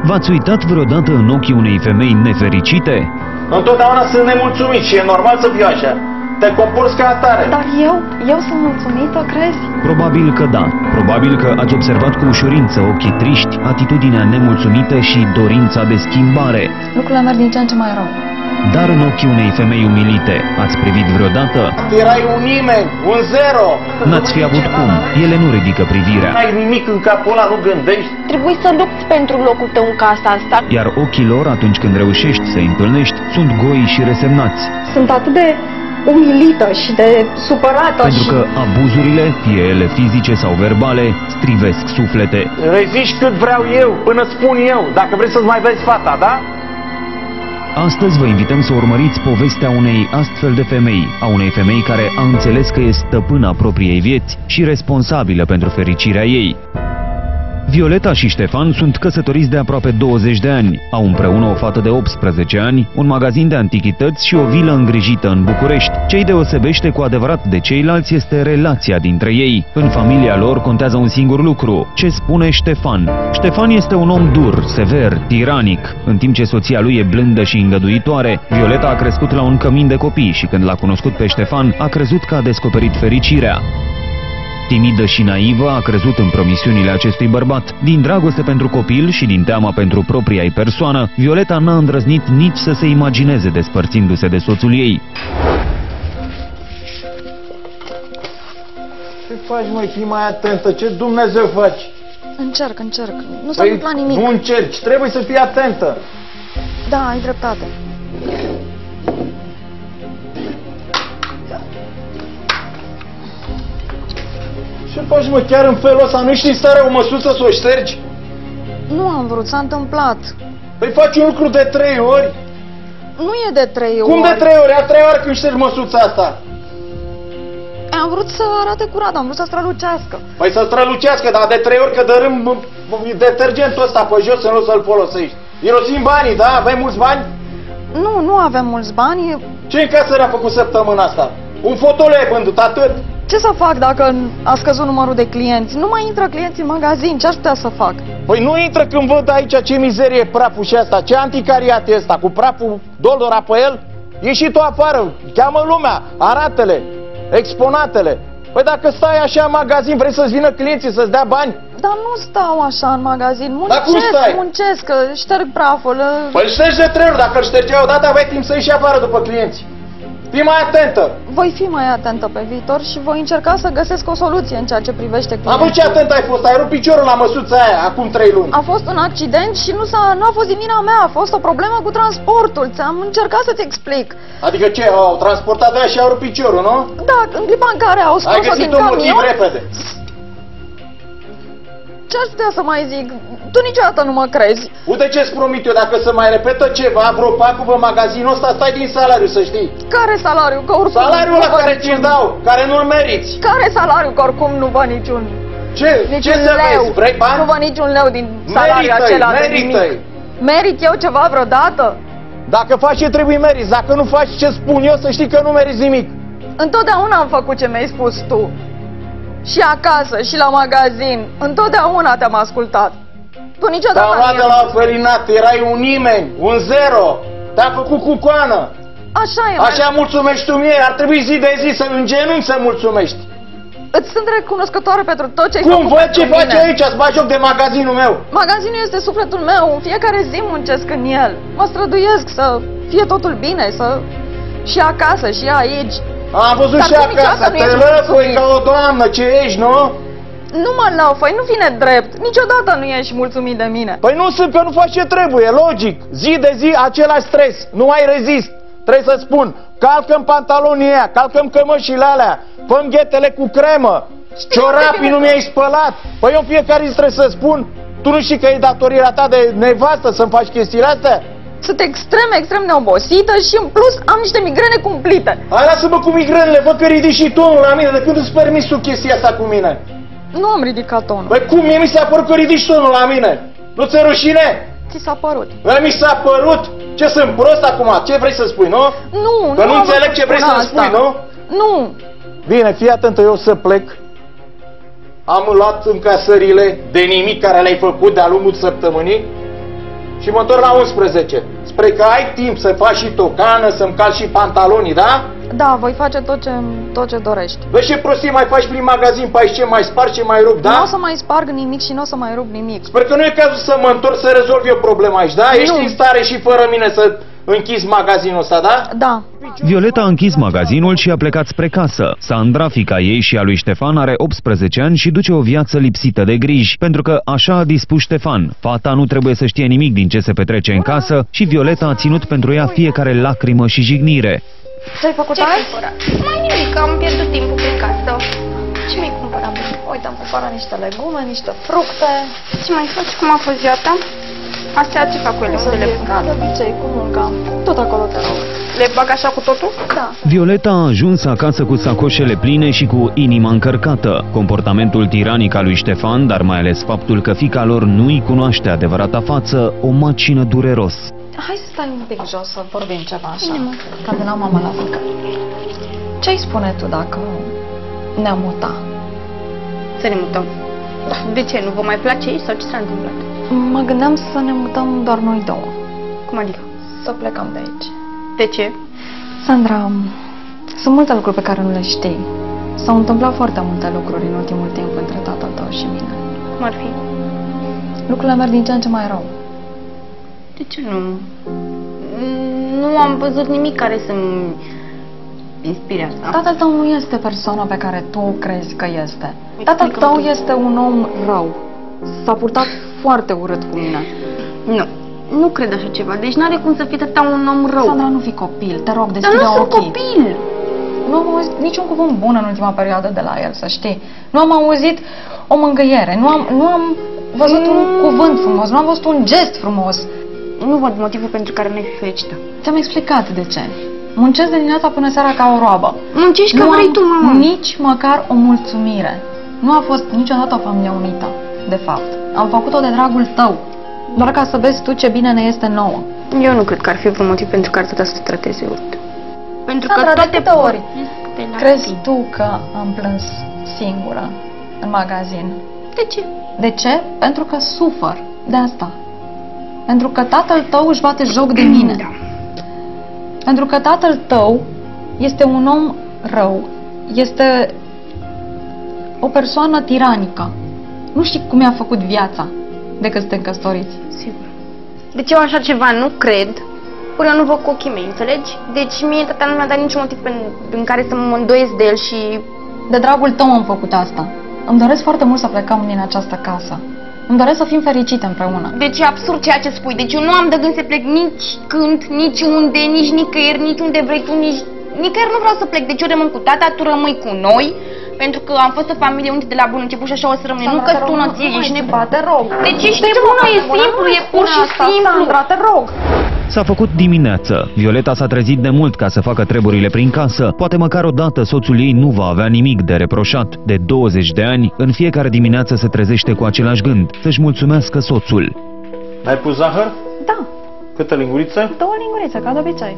V-ați uitat vreodată în ochii unei femei nefericite? Întotdeauna sunt nemulțumit și e normal să fiu așa. Te comporți ca atare. Dar eu sunt mulțumită, crezi? Probabil că da. Probabil că ați observat cu ușurință ochii triști, atitudinea nemulțumită și dorința de schimbare. Lucrurile merg din ce în ce mai rău. Dar în ochii unei femei umilite, ați privit vreodată? Erai un nimeni, un zero. N-ați fi avut cum. Ele nu ridică privirea. N-ai nimic în capul ăla, nu gândești. Trebuie să lupți pentru locul tău în casa asta. Iar ochii lor, atunci când reușești să-i întâlnești, sunt goi și resemnați. Sunt atât de umilită și de supărată. Pentru că abuzurile, fie ele fizice sau verbale, strivesc suflete. Reziști cât vreau eu, până spun eu, dacă vrei să-ți mai vezi fata, da? Astăzi vă invităm să urmăriți povestea unei astfel de femei, a unei femei care a înțeles că e stăpâna propriei vieți și responsabilă pentru fericirea ei. Violeta și Ștefan sunt căsătoriți de aproape 20 de ani, au împreună o fată de 18 ani, un magazin de antichități și o vilă îngrijită în București. Ce îi deosebește cu adevărat de ceilalți este relația dintre ei. În familia lor contează un singur lucru: ce spune Ștefan. Ștefan este un om dur, sever, tiranic. În timp ce soția lui e blândă și îngăduitoare, Violeta a crescut la un cămin de copii și când l-a cunoscut pe Ștefan, a crezut că a descoperit fericirea. Timidă și naivă, a crezut în promisiunile acestui bărbat. Din dragoste pentru copil și din teama pentru propria ei persoană, Violeta n-a îndrăznit nici să se imagineze despărțindu-se de soțul ei. Ce faci, măi? Fii mai atentă. Ce Dumnezeu faci? Încerc. Nu s-a întâmplat nimic. Nu încerci. Trebuie să fii atentă. Da, ai dreptate. Ce faci, mă? Chiar în felul ăsta? Nu știi starea o măsuță să o ștergi? Nu am vrut, s-a întâmplat. Păi faci un lucru de 3 ori. Nu e de 3 ori. Cum de 3 ori? A 3 ori când ștergi măsuța asta. Am vrut să arate curat, am vrut să strălucească. Păi să strălucească, dar de 3 ori că dărâm detergentul ăsta pe jos în loc să-l folosești. Irosim banii, da? Avem mulți bani? Nu avem mulți bani. Ce încasări a făcut săptămâna asta? Un fotoleu ai vândut, atât. Ce să fac dacă a scăzut numărul de clienți? Nu mai intră clienți în magazin, ce aș putea să fac? Păi nu intră când văd aici ce mizerie e praful și asta, ce anticariat e ăsta, cu praful dolora pe el? Ieși tu afară, cheamă lumea, arată-le, exponatele. Păi dacă stai așa în magazin, vrei să-ți vină clienții să-ți dea bani? Dar nu stau așa în magazin, muncesc, șterg praful. Păi îl ștergi de 3 ori, dacă îl ștergeai odată aveai timp să ieși afară după clienți. Fii mai atentă! Voi fi mai atentă pe viitor și voi încerca să găsesc o soluție în ceea ce privește clienții. Am ce atent ai fost? Ai rupt piciorul la măsuța aia acum 3 luni. A fost un accident și nu a fost din vina mea, a fost o problemă cu transportul. Ți-am încercat să-ți explic. Adică ce, au transportat aia și au rupt piciorul, nu? Da, în clipa în care au scos-o din camion... Ai găsit un motiv repede. Ce-aș putea să mai zic? Tu niciodată nu mă crezi. Uite ce-ți promit eu, dacă se mai repetă ceva, vreo pacu pe magazinul ăsta, stai din salariu, să știi. Care salariu? Că oricum salariul ăla care ți-l dau, care nu-l meriți. Care salariu? Că oricum nu văd niciun... Ce? Ce să vezi? Vrei bani? Nu văd niciun leu din salariul acela de nimic. Merit eu ceva vreodată? Dacă faci ce trebuie meriți, dacă nu faci ce spun eu, să știi că nu meriți nimic. Întotdeauna am făcut ce mi-ai spus tu. Și acasă, și la magazin. Întotdeauna te-am ascultat. Tu niciodată te-am luat de la orfelinat, erai un nimeni, un zero. Te-am făcut cu coană. Așa e. Așa mulțumești tu mie, ar trebui zi de zi să în genunchi să mulțumești. Îți sunt recunoscătoare pentru tot ce ai făcut. Cum? Văd ce faci aici, îți bagi joc de magazinul meu. Magazinul este sufletul meu, în fiecare zi muncesc în el. Mă străduiesc să fie totul bine, să... și acasă, și aici. Am văzut și acasă, te lăfăi ca o doamnă, ce ești, nu? Nu mă lăfăi, nu vine drept. Niciodată nu ești mulțumit de mine. Păi nu sunt, că nu faci ce trebuie, logic. Zi de zi același stres, nu mai rezist. Trebuie să spun, calcă-mi pantalonii aia, calcă-mi cămășile alea, fă-mi ghetele cu cremă, ciorapii nu mi-ai spălat. Păi eu în fiecare zi trebuie să spun, tu nu știi că e datoria ta de nevastă să-mi faci chestiile astea? Sunt extrem de obosită și în plus am niște migrene cumplite. Hai, lasă-mă cu migrenele, văd că ridici și tonul la mine, de când îți permis tu chestia asta cu mine? Nu am ridicat tonul. Păi cum? Mie mi s-a părut că ridici tonul la mine. Nu ți-e rușine? Ți s-a părut. Mi s-a părut? Ce, sunt prost acum? Ce vrei să spui, nu? Nu, că nu înțeleg ce vrei să spui, nu? Nu. Bine, fii atentă, eu să plec. Am luat încasările de nimic care le-ai făcut de-a lungul săptămânii. Și mă întorc la 11. Spre că ai timp să faci și tocană, să-mi calci și pantalonii, da? Da, voi face tot ce dorești. Vezi ce prostii mai faci prin magazin pe aici, ce mai spargi, ce mai rup, da? Nu o să mai sparg nimic și nu o să mai rup nimic. Sper că nu e cazul să mă întorc să rezolv eu problema aici, da? Nu. Ești în stare și fără mine să închizi magazinul ăsta, da? Da. Violeta a închis magazinul și a plecat spre casă. Sandra, fiica ei și a lui Ștefan, are 18 ani și duce o viață lipsită de griji, pentru că așa a dispus Ștefan. Fata nu trebuie să știe nimic din ce se petrece în casă și Violeta a ținut pentru ea fiecare lacrimă și jignire. Ce-ai făcut Ce-ai azi? cumpărat? Mai nimic, am pierdut timpul prin casă. Ce mi-ai cumpărat? Uite, am cumpărat niște legume, niște fructe. Ce mai faci? Cum a fost ziua ta? Astea ce fac cu ele? Să Unde le le pun? ca de obicei, cu munca. Tot acolo te rog. Le bag așa cu totul? Da. Violeta a ajuns acasă cu sacoșele pline și cu inima încărcată. Comportamentul tiranic al lui Ștefan, dar mai ales faptul că fiica lor nu îi cunoaște adevărata față, o macină dureros. Hai să stai un pic jos să vorbim ceva așa. Ca de la mama la fică. Ce-ai spune tu dacă ne-am mutat? Să ne mutăm. De ce? Nu vă mai place aici sau ce s-a întâmplat? Mă gândeam să ne mutăm doar noi două. Cum adică? Să plecăm de aici. De ce? Sandra, sunt multe lucruri pe care nu le știi. S-au întâmplat foarte multe lucruri în ultimul timp între tatăl tău și mine. Cum ar fi? Lucrurile merg din ce în ce mai rău. De ce nu? Nu am văzut nimic care să-mi inspire asta. Tatăl tău nu este persoana pe care tu crezi că este. Explică-mi Tatăl tău tu. este un om rău. S-a purtat foarte urât cu mine. Nu. Nu cred așa ceva. Deci n-are cum să fie tata un om rău. Sandra, nu fi copil, te rog, Dar deschide nu sunt ochii. copil. Nu am auzit niciun cuvânt bun în ultima perioadă de la el, să știi. Nu am auzit o mângâiere, nu am văzut un cuvânt frumos, nu am văzut un gest frumos. Nu văd motivul pentru care nu-i fi fericită. Ți-am explicat de ce. Muncesc de dimineața până seara ca o roabă. Muncești că Nu vrei am tu, mamă. nici măcar o mulțumire. Nu a fost niciodată o familie unită, de fapt. Am făcut-o de dragul tău, doar ca să vezi tu ce bine ne este nouă. Eu nu cred că ar fi vreun motiv pentru care tata să te trateze urât. Pentru că Sandra, de toate câte ori de la crezi tine. tu că am plâns singură în magazin? De ce? De ce? Pentru că sufăr de asta. Pentru că tatăl tău își bate joc de mine. Da. Pentru că tatăl tău este un om rău, este o persoană tiranică. Nu știi cum i-a făcut viața de când suntem căsătoriți. Sigur. Deci eu așa ceva nu cred, până nu văd cu ochii mei, înțelegi? Deci mie tata nu mi-a dat niciun motiv în care să mă îndoiesc de el și... De dragul tău am făcut asta. Îmi doresc foarte mult să plecăm din această casă. Îmi doresc să fim fericite împreună. Deci e absurd ceea ce spui. Deci eu nu am de gând să plec nici când, nici unde, nici nicăieri, nici unde vrei tu, nici... Nicăieri nu vreau să plec. Deci eu rămân cu tata, tu rămâi cu noi, pentru că am fost o familie unită de la bun început și așa o să rămânem. Nu că tu nu ești nebun. Te rog. Deci ești nebună, e simplu, e pur și simplu. Sandra, te rog. S-a făcut dimineață. Violeta s-a trezit de mult ca să facă treburile prin casă. Poate măcar o dată soțul ei nu va avea nimic de reproșat. De 20 de ani, în fiecare dimineață se trezește cu același gând, să-și mulțumească soțul. Ai pus zahăr? Da, Câtă linguriță? 2 lingurițe, ca de obicei.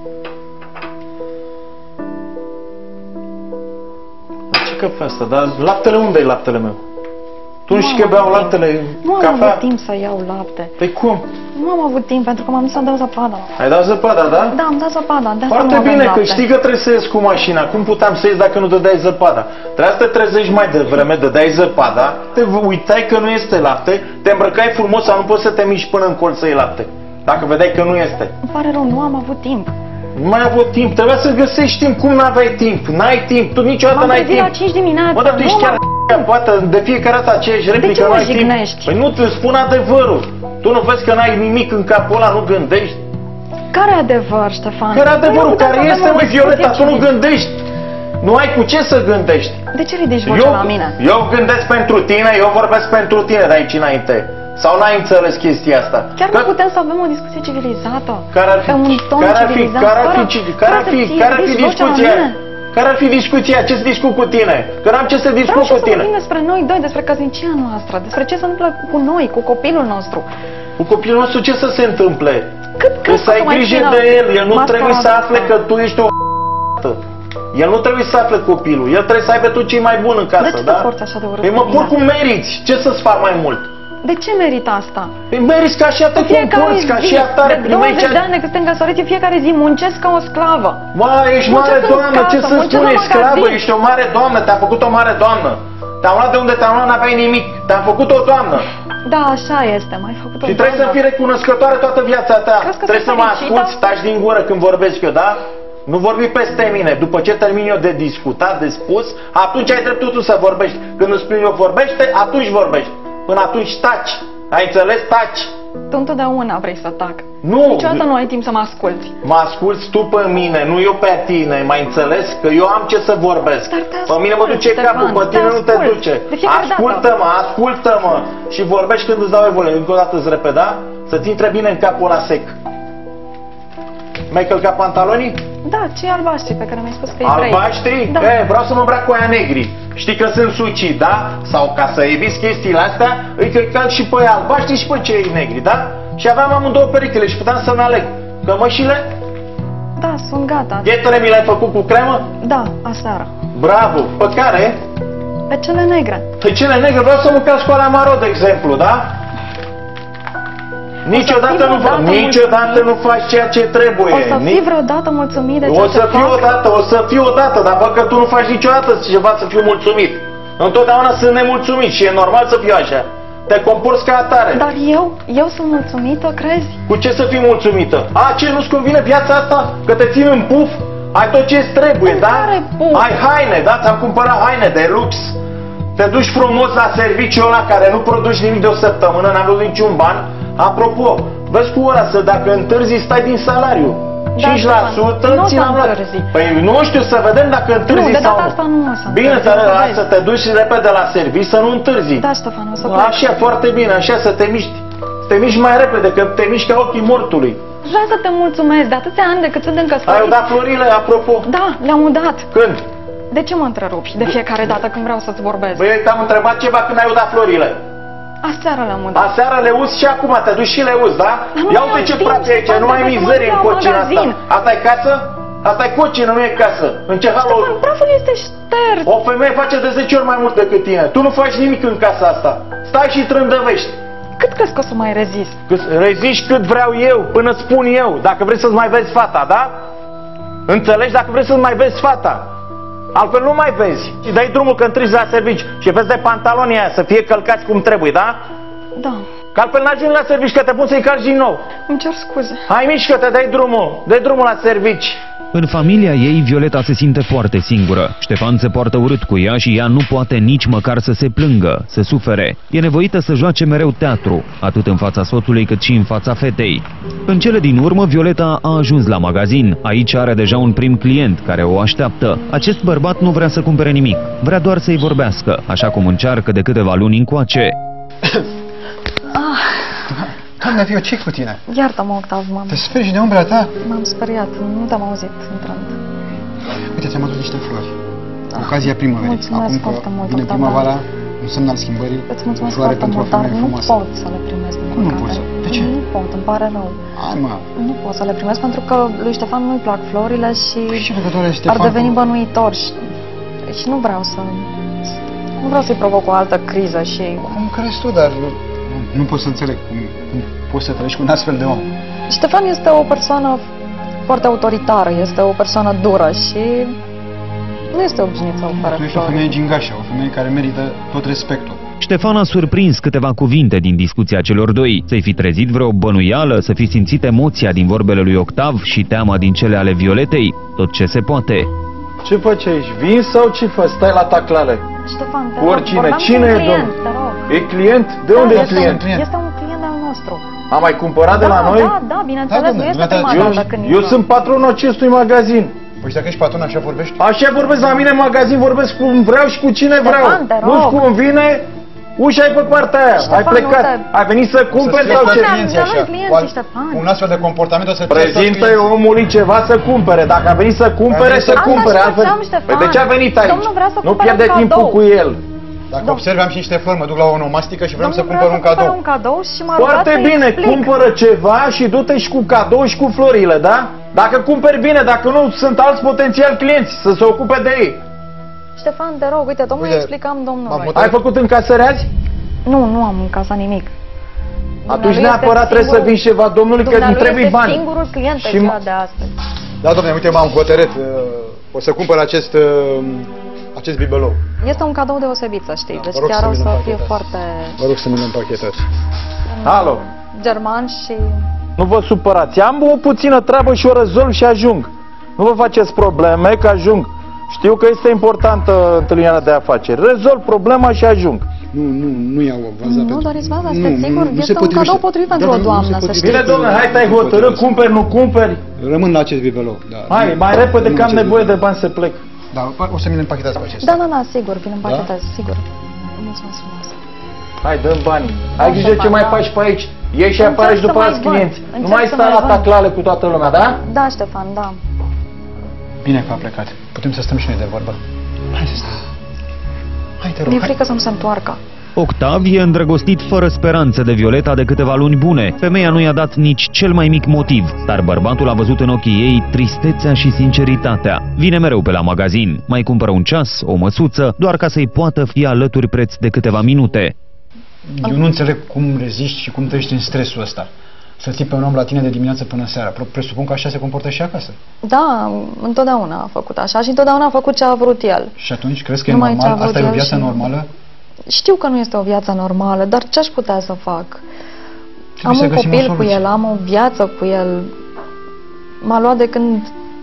Ce cafea asta? Dar laptele unde e laptele meu? Tu nu știi că beau laptele, Nu am cafea? avut timp să iau lapte. Păi cum? Nu am avut timp pentru că m-am dus să dau zăpada. Ai dat zăpada, da? Da, am dat zăpada. De asta Foarte nu avem bine, lapte. că știi că trebuie să ies cu mașina. Cum puteam să ies dacă nu dădeai zăpada? Trebuia să te trezești mai devreme, dădeai zăpada, te uitai că nu este lapte, te îmbrăcai frumos sau nu poți să te miști până în colț să iei lapte. Dacă vedeai că nu este. Îmi pare rău, nu am avut timp. Nu mai ai avut timp, trebuia să găsești timp. Cum n-aveai timp? N-ai timp, tu niciodată M-am n-ai trezit timp. la 5 dimineața. Bă, dar tu ești chiar poate de fiecare dată aceeași replică, ce mă n-ai timp. jignești? Păi nu te spun adevărul. Tu nu vezi că n-ai nimic în capul ăla, nu gândești? Care adevăr, Ștefan? Care adevărul? Păi, Care avem este, o măi, discuție Violeta? Tu nu civilă. gândești. Nu ai cu ce să gândești. De ce ridici vocea la mine? Eu gândesc pentru tine, eu vorbesc pentru tine de aici înainte. Sau n-ai înțeles chestia asta? Chiar nu putem să avem o discuție civilizată. Care ar fi, Pe un ton civilizat, care ar fi, fără- care ar fără fi, să care ar fi ridici vocea la discuția? mine. Care ar fi discuția? Ce să discut cu tine? Că n-am ce să discut Vreau cu și să tine. vorbim despre noi doi, despre căsnicia noastră, despre ce se întâmplă cu noi, cu copilul nostru. Cu copilul nostru ce să se întâmple? Cât Că crezi să ai mai grijă țină de el, el nu trebuie să mascarada afle asta? că tu ești o El nu trebuie să afle copilul, el trebuie să aibă tu cei mai buni în casă, De ce da? te porți așa de urât Păi cu mă mine? port cum meriți, ce să-ți fac mai mult? De ce merită asta? Păi meriți ca așa te comporți, ca și atare. De 20 de ani de când suntem căsătoriți, în fiecare zi muncesc ca o sclavă. Mă, ești mare doamnă, ce să spune, ești sclavă, ești o mare doamnă, te-am făcut o mare doamnă. Te-am luat de unde te-am luat, n-aveai nimic, te-am făcut o doamnă. Da, așa este, m-ai făcut o Și trebuie să fii recunoscătoare toată viața ta. Trebuie să mă asculți, taci din gură când vorbesc eu, da? Nu vorbi peste mine. După ce termin eu de discutat, de spus, atunci ai dreptul tu să vorbești. Când îți spun eu vorbește, atunci vorbești. Până atunci taci. Ai înțeles? Taci. Tu întotdeauna vrei să tac. Nu. Niciodată nu ai timp să mă asculți. Mă asculți tu pe mine, nu eu pe tine. M-ai înțeles? Că eu am ce să vorbesc. Pe mine mă duce capul, pe tine nu te duce. Ascultă-mă, ascultă-mă. Și vorbești când îți dau voie. Încă o dată îți repet, da? Să-ți intre bine în capul ăla sec. Mi-ai călcat pantalonii? Da, cei albaștri pe care mi-ai spus că-i vrei. Albaștri? Da. Vreau să mă îmbrac cu aia negri. Știi că sunt suci, da? Sau ca să eviți chestiile astea, îi călc și pe aia albaștri și pe cei negri, da? Și aveam amândouă perechile și puteam să-mi aleg. Cămășile? Da, sunt gata. Ghetele mi le-ai făcut cu cremă? Da, aseară. Bravo! Pe care? Pe cele negre. Pe cele negre vreau să mâncați cu ala maro, de exemplu, da? Niciodată nu faci ceea ce trebuie. O să fii vreodată mulțumit de ceea ce fac? O să fiu odată, dar văd că tu nu faci niciodată ceva să fiu mulțumit. Întotdeauna sunt nemulțumit și e normal să fiu așa. Te comporți ca atare. Dar eu sunt mulțumită, crezi? Cu ce să fii mulțumită? Ce, nu-ți convine viața asta? Că te țin în puf? Ai tot ce-ți trebuie, da? Ai haine, da? Ți-am cumpărat haine de lux. Te duci frumos la serviciul ăla care nu produci nimic de o săptămână, n-am văzut niciun ban. Apropo, vezi cu ora să dacă întârzi stai din salariu. 5% ți l-am luat. Păi nu știu, să vedem dacă întârzi sau nu. De data asta nu o să întârzi. Bine, să te duci repede la serviciu, să nu întârzi. Da, Ștefan, o să plec. Așa, foarte bine, așa, să te miști. Să te miști mai repede, că te miști ca ochii mortului. Vreau să te mulțumesc de atâția ani de cât suntem căsătoriți. Ai dat florile, apropo? Da, le-am udat. Când? De ce mă întrerupi de fiecare dată când vreau să-ți vorbesc? Băi, te-am întrebat ceva când ai udat florile. Aseară le-am udat. Aseară le uzi și acum, te duci și le uzi, da? Ia uite ce praf e aici, nu mai mizerie în cocina asta. Asta e casă? Asta e cocină, nu e casă. În ce hal o... Praful este șters. O femeie face de 10 ori mai mult decât tine. Tu nu faci nimic în casa asta. Stai și trândăvești. Cât crezi că o să mai rezist? Reziști cât vreau eu, până spun eu. Dacă vrei să-ți mai vezi fata, da? Înțelegi? Dacă vrei să-ți mai vezi fata. Altfel nu mai vezi. Și dai drumul când treci la servici și vezi de pantalonii aia să fie călcați cum trebuie, da? Da. Că altfel n-ajungi la servici, că te pun să-i calci din nou. Îmi cer scuze. Hai, mișcă-te, dai drumul la servici. În familia ei, Violeta se simte foarte singură. Ștefan se poartă urât cu ea și ea nu poate nici măcar să se plângă, să sufere. E nevoită să joace mereu teatru, atât în fața soțului cât și în fața fetei. În cele din urmă, Violeta a ajuns la magazin. Aici are deja un prim client care o așteaptă. Acest bărbat nu vrea să cumpere nimic, vrea doar să-i vorbească, așa cum încearcă de câteva luni încoace. Doamne, Vio, ce cu tine? Iartă-mă, Octav, Te speri de umbra ta? M-am speriat, nu te-am auzit intrând. Uite, ți-am adus niște flori. Ocazia primăverii. Mulțumesc foarte mult, vine Octav. primăvara, un semn al schimbării. Îți mulțumesc floare foarte pentru mult, o dar femeie nu frumoasă. pot să le primesc. Cum nu poți? De ce? Nu pot, îmi pare rău. Hai, mă. Nu pot să le primesc pentru că lui Ștefan nu-i plac florile și Ce legătură are Ștefan ar deveni bănuitor și nu vreau să... Nu vreau să-i provoc o altă criză și... Cum crezi tu, dar nu pot să înțeleg cum poți să trăiești cu un astfel de om. Ștefan este o persoană foarte autoritară, este o persoană dură și nu este obișnuit să ofere Tu ești o femeie gingașă, o femeie care merită tot respectul. Ștefan a surprins câteva cuvinte din discuția celor doi. Să-i fi trezit vreo bănuială, să fi simțit emoția din vorbele lui Octav și teama din cele ale Violetei, tot ce se poate. Ce faci aici? Vin sau ce faci? Stai la taclale. Ștefan, te Cu rog, oricine. vorbeam Cine cu un e, client, domn? te rog. E client? De unde e client? Este un client al nostru. A mai cumpărat de la noi? Da, bineînțeles, Da, nu este domnule, prima dată când Eu intrăm. sunt patronul acestui magazin. Păi dacă ești patron, așa vorbești? Așa vorbesc la mine în magazin, vorbesc cum vreau și cu cine vreau. Ștefan, te rog. Nu-ți convine? Ușa e pe partea aia. Ștefan, Ai plecat. nu te- Ai venit să cumperi sau ce? Dar noi clienții, Ștefan. Un astfel de comportament o să Prezintă-i omului ceva să cumpere. Dacă a venit să cumpere, să Asta cumpere. așteptam, Altfel... Ștefan. Păi de ce a venit aici? Domnul vrea să Nu cumpere pierde un timpul cadou. cu el. Dacă observi, am și niște flori, mă duc la o onomastică și vreau să Domnul cumpăr vrea un să cumpere cadou. un cadou și m-a rugat Foarte să-i bine, explic. cumpără ceva și du-te și cu cadou și cu florile, da? Dacă cumperi bine, dacă nu, sunt alți potențiali clienți să se ocupe de ei. Ștefan, te rog, uite, domnul Uite, explicam m-am domnului. mutat. Ai făcut încasări azi? Nu am încasat nimic. Atunci Dumnealui neapărat este trebuie să vin ceva domnului, că îmi Dumnealui trebuie este bani. singurul client Și în ziua de astăzi. Da, domnule, uite, m-am hotărât. O să cumpăr acest bibelou. Este un cadou deosebit, să știi. Deci Vă rog chiar să o mi-l să fie împachetați. foarte Vă rog să mi-l împachetați. Alo. german și... Nu vă supărați, am o puțină treabă și o rezolv și ajung. Nu vă faceți probleme că ajung. Știu că este importantă întâlnirea de afaceri. Rezolv problema și ajung. Nu iau o vază. Nu doriți vaza, sunteți sigur? nu se Este un potrivește. cadou potrivit pentru Da, o nu se doamnă, să potrivește. știi. Bine, domnule, hai te-ai hotărât, cumperi, nu cumperi. Rămân la acest bibelou. Da. Hai, mai repede Nu că am acest nevoie de bibelou. bani să plec. Da, o să mi-l împachetați pe acesta. Da, sigur, vin împachetez, sigur. Mulțumesc frumos. Hai, dăm banii. Ai grijă ce mai faci pe aici. Ieși și Încerc apare și să după mai alți văd. clienți. Nu Încerc mai să sta mai la văd. taclale cu toată lumea, da? Da, Ștefan, da. Bine că a plecat. Putem să stăm și noi de vorbă. Hai să stăm. Hai, te rog, Mi-e hai. frică să nu se întoarcă. Octav e îndrăgostit fără speranță de Violeta de câteva luni bune. Femeia nu i-a dat nici cel mai mic motiv, dar bărbatul a văzut în ochii ei tristețea și sinceritatea. Vine mereu pe la magazin, mai cumpără un ceas, o măsuță, doar ca să-i poată fi alături preț de câteva minute. Eu nu înțeleg cum reziști și cum trăiești în stresul ăsta. Să ții pe un om la tine de dimineață până seara. Presupun că așa se comportă și acasă. Da, întotdeauna a făcut așa și întotdeauna a făcut ce a vrut el. Și atunci crezi că e Numai ce a normal? vrut Asta e o el viață și- normală? Știu că nu este o viață normală, dar ce aș putea să fac? Trebuie să Am un găsim o copil cu soluție. el, am o viață cu el. M-a luat de când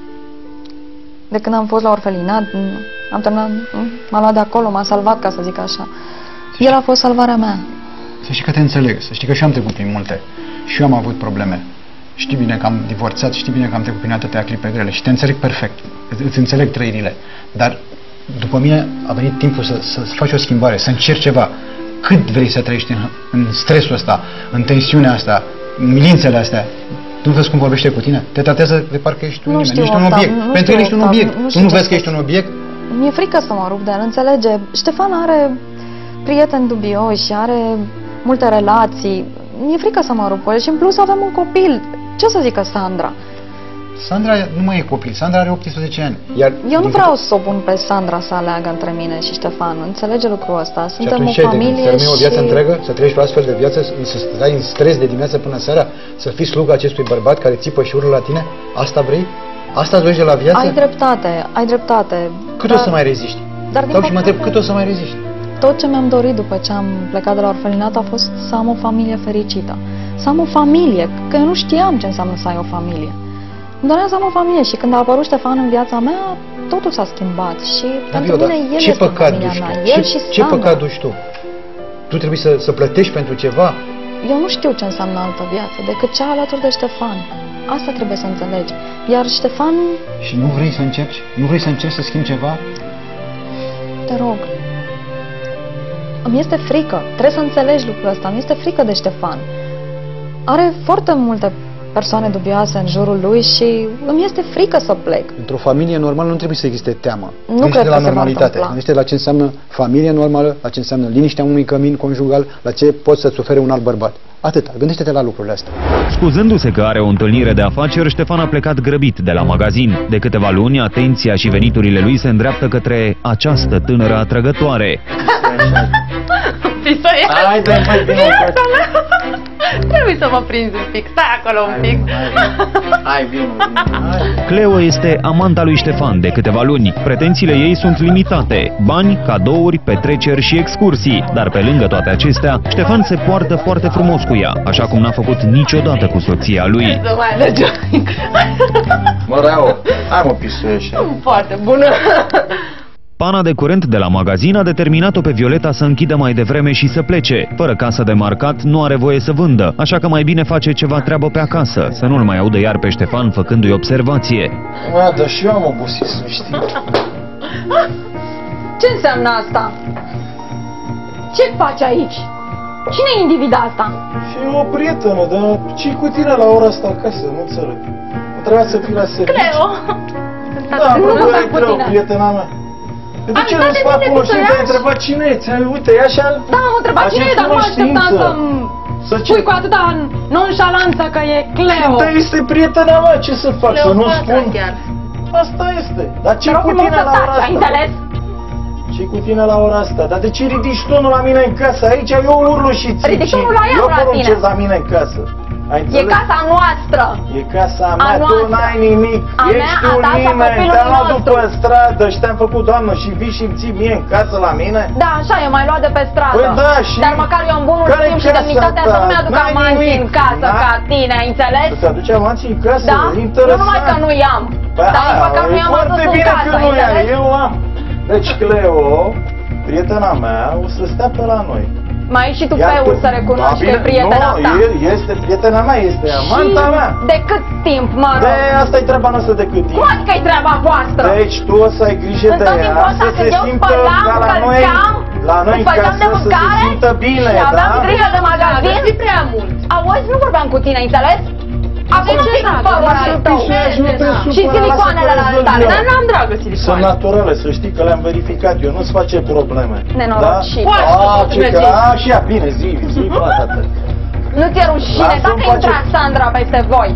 am fost la orfelinat, am terminat, m-a luat de acolo, m-a salvat, ca să zic așa. El a fost salvarea mea. Să știi că te înțeleg, să știi că și eu am trecut prin multe. Și eu am avut probleme. Știi bine că am divorțat, știi bine că am trecut prin atâtea clipe grele și te înțeleg perfect. Îți înțeleg trăirile. Dar după mine a venit timpul să faci o schimbare, să încerci ceva. Cât vrei să trăiești în stresul ăsta, în tensiunea asta, în milințele astea? Nu vezi cum vorbește cu tine? Te tratează de parcă ești un Nu nimeni, știu, ești un Octav, obiect. nu Pentru știu, el ești un Octav, obiect. nu Tu știu nu ce vezi să că ești un obiect? Mi-e frică să mă rup de el, înțelege? Ștefan are prieteni dubioși, are multe relații. Mi-e frică să mă rup cu el și în plus avem un copil. Ce o să zică Sandra? Sandra nu mai e copil, Sandra are 18 ani. Iar Eu nu din vreau să o pun pe Sandra să aleagă între mine și Ștefan. Înțelege lucrul ăsta? Și Suntem atunci o ce ai de familie gând? Să rămâi o viață și... întreagă? Să trăiești o astfel de viață? Să stai în stres de dimineață până seara? Să fii sluga acestui bărbat care țipă și urlă la tine? Asta vrei? Asta îți dorești de la viață? Ai dreptate. Cât o să mai reziști? Dar din Stau și mă întreb, păcate, cât o să mai reziști? tot ce mi-am dorit după ce am plecat de la orfelinat a fost să am o familie fericită. Să am o familie, că eu nu știam ce înseamnă să ai o familie. Îmi doream să am o familie și când a apărut Ștefan în viața mea, totul s-a schimbat și pentru Dar mine el ce este păcat familia duci mea, tu? el și Ce Sandra. păcat duci tu? Tu trebuie să plătești pentru ceva? Eu nu știu ce înseamnă altă viață decât cea alături de Ștefan. Asta trebuie să înțelegi. Iar Ștefan, Și nu vrei să încerci? Nu vrei să încerci să schimbi ceva? te rog, îmi este frică. Trebuie să înțelegi lucrul ăsta. Îmi este frică de Ștefan. Are foarte multe persoane dubioase în jurul lui și îmi este frică să plec. Într-o familie normală nu trebuie să existe teamă. Nu Gândește-te cred la că se va normalitate. întâmpla. Gândește-te la ce înseamnă familie normală, la ce înseamnă liniștea unui cămin conjugal, la ce poți să-ți ofere un alt bărbat. Atâta. Gândește-te la lucrurile astea. Scuzându-se că are o întâlnire de afaceri, Ștefan a plecat grăbit de la magazin. De câteva luni, atenția și veniturile lui se îndreaptă către această tânără atrăgătoare. Pisoie. Hai, dă-mi mai bine. Trebuie să mă prinzi un pic. Stai acolo un pic. Hai, bine. Cleo este amanta lui Ștefan de câteva luni. Pretențiile ei sunt limitate. Bani, cadouri, petreceri și excursii. Dar pe lângă toate acestea, Ștefan se poartă foarte frumos cu ea, așa cum n-a făcut niciodată cu soția lui. Să mai alergem. Mă, Rao, hai mă, pisuie așa. Foarte bună. Pana de curent de la magazin a determinat-o pe Violeta să închidă mai devreme și să plece. Fără casă de marcat, nu are voie să vândă, așa că mai bine face ceva treabă pe acasă, să nu-l mai audă iar pe Ștefan făcându-i observație. Mă, dar și eu am obosit, să știi. Ce înseamnă asta? Ce faci aici? Cine e individa asta? Și o prietenă, dar ce cu tine la ora asta acasă? Nu înțeleg. Nu trebuia să fii la serviciu. Cleo. Da, Nu nu mă ai fac cu greu, tine. prietena mea. De ce Am nu dat de fac mine cunoștință? pistoiaș? Ai întrebat cine e? Uite, ia așa. Da, am întrebat Așa cine e, dar nu așteptam cunoștință. să-mi spui cu atâta nonșalanță că e Cleo. Dar este prietena mea, ce să fac? Să nu Cleopatra spun? chiar. Asta este. Dar ce Te rog cu frumos tine să la ora taci, ai asta? înțeles? Și cu tine la ora asta. Dar de ce ridici tonul la mine în casă? Aici eu urlu și țip. Ridici și tonul la ea, eu la poruncesc tine. la mine în casă. Ai E înțeles? casa noastră. E casa mea, tu noastră. n-ai nimic. A mea, Ești a un ta și a nimeni, copilului te-am luat nostru. după stradă și te-am făcut doamnă și vii și îmi ții mie în casă la mine? Da, așa, eu mai luat de pe stradă. Păi da, și... Dar măcar eu am bunul Care-i timp și casa demnitatea ta? să nu mi-aduc N-ai amanții nimic. în casă Da? ca tine, ai înțeles? Să te aduci amanții în casă? Da? Interesant. Nu numai că nu i-am, Păi, dar nici măcar nu i-am adus foarte în bine casă, că nu ai i-ai, înțeles? eu am. Deci Cleo, prietena mea, o să stea pe la noi. Mai e și tu Iar feul tu- să recunoști Da, că e bine, prietena nu, ta. este prietena mea, este amanta mea. De cât timp, mă rog? De asta e treaba noastră de cât timp. Cum adică e treaba voastră? Deci tu o să ai grijă În de tot timpul ea, ăsta să se când eu simtă spălam, ca la noi, încălzeam, la noi în îți făceam casă, de să se mâncare simtă bine, și aveam da? grijă de magazin? Nu prea mult. Auzi, nu vorbeam cu tine, ai înțeles? Acum ce, fix dragă? părul Lasă al tău. Și silicoanele la altare. Dar n-am dragă Sunt silicoane. naturale, să știi că le-am verificat eu, nu-ți face probleme. Nenorocit. Da? Poate să Ce merge. că, așa, bine, zi, fata ta. Nu ți-e rușine? Lasă-mi Dacă face- intra Sandra peste voi.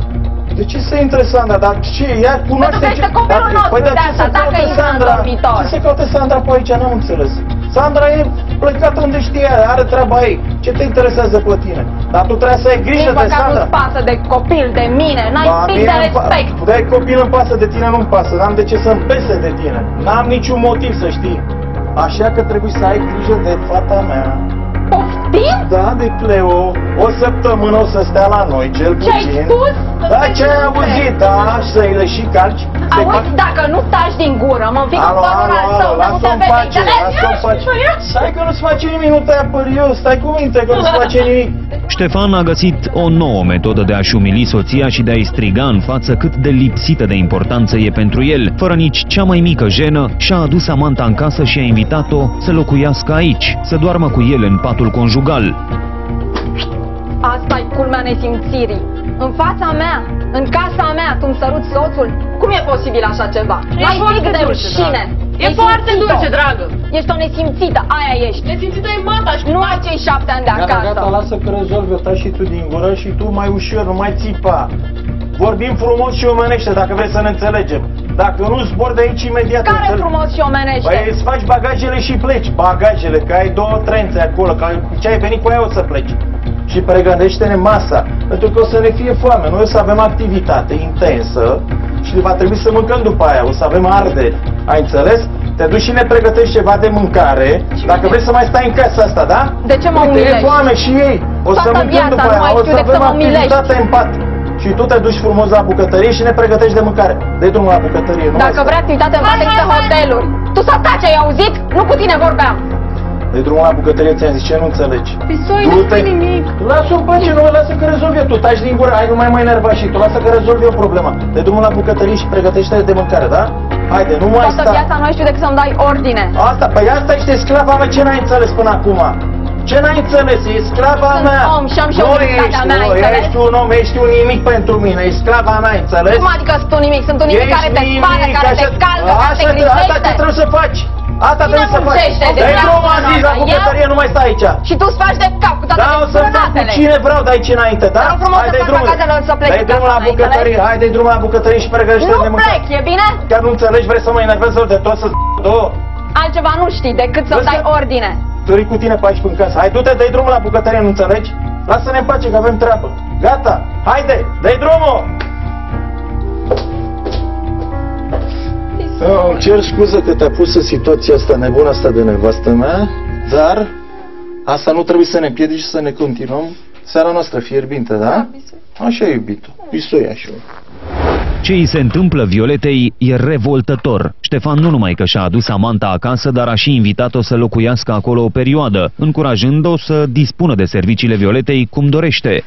De ce să intre Sandra? Dar ce? Ea cunoaște... Pentru că este copilul nostru, Păi, dar de ce asta, se dacă caută intră în Sandra? dormitor. Ce se caută Sandra pe aici? N-am înțeles. Sandra e plecată unde știe, are treaba ei. Ce te interesează pe tine? Dar tu trebuie să ai grijă Nici de măcar Sandra. nu-ți pasă de copil, de mine. N-ai Ba, pic mie de îmi pa- respect. De copil îmi pasă, de tine nu-mi pasă. N-am de ce să-mi pese de tine. N-am niciun motiv să știi. Așa că trebuie să ai grijă de fata mea. Poftim? Da, de Cleo. O săptămână o să stea la noi, cel Ce ai puțin. spus? Da, ce ai auzit, da, să-i le și calci. să-i fac- Auzi, dacă nu taci din gură, mă înfic cu Alo, părul alo, al alo, tău, să nu te lasă-mi vezi, face, înțelegi? lasă-mi face. Stai că nu-ți face nimic, nu te-ai apăr eu, stai cu minte că nu-ți face nimic. Ștefan a găsit o nouă metodă de a-și umili soția și de a-i striga în față cât de lipsită de importanță e pentru el. Fără nici cea mai mică jenă, și-a adus amanta în casă și a invitat-o să locuiască aici, să doarmă cu el în patul conjugal. Asta-i culmea nesimțirii. În fața mea, în casa mea, tu îmi săruți soțul? Cum e posibil așa ceva? N-ai pic de rușine. E foarte dulce, dragă. Ești o nesimțită, aia ești. Nesimțită e mata și Nu ai cei 7 ani de Gata, acasă. gata, lasă că rezolvi, o taci și tu din gură și tu mai ușor, nu mai țipa. Vorbim frumos și omenește, dacă vrei să ne înțelegem. Dacă nu, zbor de aici imediat. Care înțelegi? frumos și omenește? Păi îți faci bagajele și pleci. Bagajele, că ai 2 trențe acolo, că ce ai venit cu aia o să pleci. Și pregătește-ne masa, pentru că o să ne fie foame. Noi o să avem activitate intensă și va trebui să mâncăm după aia. O să avem arderi. Ai înțeles? Te duci și ne pregătești ceva de mâncare, dacă vrei să mai stai în casa asta, da? De ce mă Uite, umilești? e foame și ei. O să Toată mâncăm viața după nu aia. mai O știu să decât avem să mă umilești. activitate în pat. Și tu te duci frumos la bucătărie și ne pregătești de mâncare. Dă-i drumul la bucătărie. Nu Dacă mai vrei activitate în față, există hoteluri. Tu să taci, ai auzit? Nu cu tine vorbeam. Dă-i drumul la bucătărie, ți-am zis, ce nu înțelegi? Pisoi, Du-te. nu spui nimic. Lasă-o în pace, nu, lasă că rezolv eu. Tu taci din gură, hai, nu mai mă enerva și tu, lasă că rezolv eu problema. Dă-i drumul la bucătărie și pregătește de mâncare, da? Haide, nu mai Toată sta. viața nu știu decât să-mi dai ordine. Asta, păi asta ești sclava mea, ce n-ai înțeles până acum? Ce n-ai înțeles? E sclava Sunt mea. om și am și Nu obligația ești, mea, nu, înțelegi? ești un om, ești un nimic pentru mine, e sclava mea, înțeles? Cum adică sunt un nimic? Sunt un nimic care te Ești spală, nimic, care te așa- calcă, care te asta grijește. ce trebuie să faci. Asta Cine trebuie să faci. muncește de Dai treaba drumul, am zis, la noastră? bucătărie, nu mai stai aici. Și tu îți faci de cap cu toate Da, o să fac cu necurățele. cine vreau de aici înainte, da? Dar frumos Hai, să dai fac drumul. bagajele să plec Dai din drumul casa la mea, bucătărie, înțelegi? hai, dai drumul la bucătărie și pregătește Nu de mâncare. plec, e bine? Chiar nu înțelegi, vrei să mă enervezi de tot să două? Altceva nu știi decât să-mi Lăsa- dai ordine. Turi cu tine pe aici în casă. Hai, du-te, dai drumul la bucătărie, nu înțelegi? Lasă-ne în pace că avem treabă. Gata, haide, dai drumul! Îmi cer scuze că te-a pus în situația asta nebună asta de nevastă mea, dar asta nu trebuie să ne împiedice să ne continuăm seara noastră fierbinte, da? Așa, iubito. Pisui așa. Ce îi se întâmplă Violetei e revoltător. Ștefan nu numai că și-a adus amanta acasă, dar a și invitat-o să locuiască acolo o perioadă, încurajând-o să dispună de serviciile Violetei cum dorește.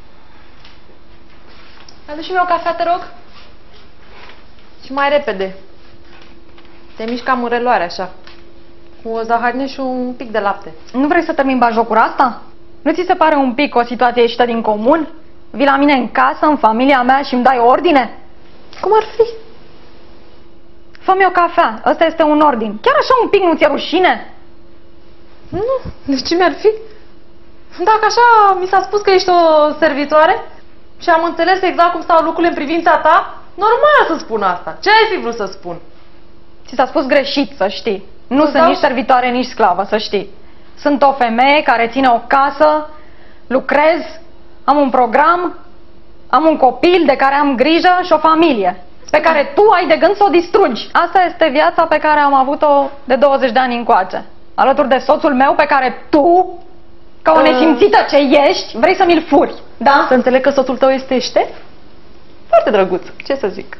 Adu-și-mi o cafea, te rog? Și mai repede. Te miști ca mureloare, așa. Cu o zaharnie și un pic de lapte. Nu vrei să termin bajocura asta? Nu ți se pare un pic o situație ieșită din comun? Vii la mine în casă, în familia mea și îmi dai ordine? Cum ar fi? Fă-mi o cafea, ăsta este un ordin. Chiar așa un pic nu ți-e rușine? Nu, de ce mi-ar fi? Dacă așa mi s-a spus că ești o servitoare și am înțeles exact cum stau lucrurile în privința ta, normal să spun asta. Ce ai fi vrut să spun? Ți s-a spus greșit, să știi. Nu sunt nici servitoare, nici sclavă, să știi. Sunt o femeie care ține o casă, lucrez, am un program, am un copil de care am grijă și o familie pe care tu ai de gând să o distrugi. Asta este viața pe care am avut-o de 20 de ani încoace. Alături de soțul meu pe care tu, ca o nesimțită ce ești, vrei să mi-l furi. Da? Să înțeleg că soțul tău este Ștef? Foarte drăguț, ce să zic.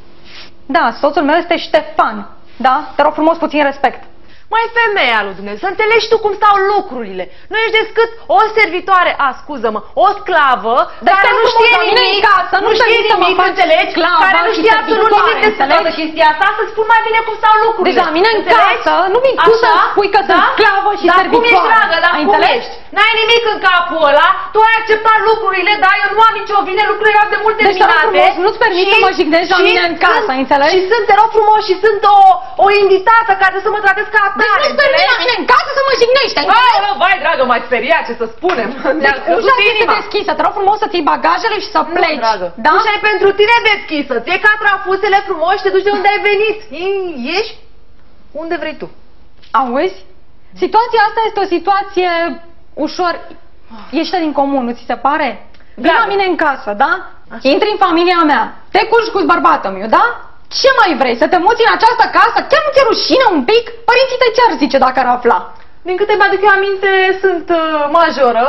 Da, soțul meu este Ștefan. Da? Te rog frumos puțin respect. Mai femeia lui Dumnezeu, să înțelegi tu cum stau lucrurile. Nu ești decât o servitoare, scuză-mă, o sclavă care nu știe nimic, nu știe nimic, înțelegi? Care nu știe absolut nimic despre toată chestia asta, să spun mai bine cum stau lucrurile. Deci la mine în casă, nu vii tu să spui că sunt sclavă și servitoare. Cum ești, dragă, dar cum ești? N-ai nimic în capul ăla, tu ai acceptat lucrurile, dar eu nu am nicio vină, lucrurile erau de mult terminate. Deci nu-ți permit să mă jignești la mine în casă, înțelegi? Și sunt, te rog frumos, și sunt o invitată care să mă tratez ca atare. Deci nu-ți permit la mine în casă să mă jignești, înțelegi? Vai, dragă, m-ai speriat, ce să spunem. Deci ușa este deschisă, te rog frumos să ții bagajele și să pleci. Da? Ușa e pentru tine deschisă, ți-e ca trafusele frumoși, te duci de unde ai venit. Ieși unde vrei tu. Auzi? Situația asta este o situație ușor ieșită din comun, nu ți se pare? Vii la mine în casă, da? Intri în familia mea, te culci cu bărbatul meu, da? Ce mai vrei? Să te muți în această casă? Chiar nu ți-e rușine un pic? Părinții tăi ce-ar zice dacă ar afla? Din câte mi-aduc eu aminte, sunt majoră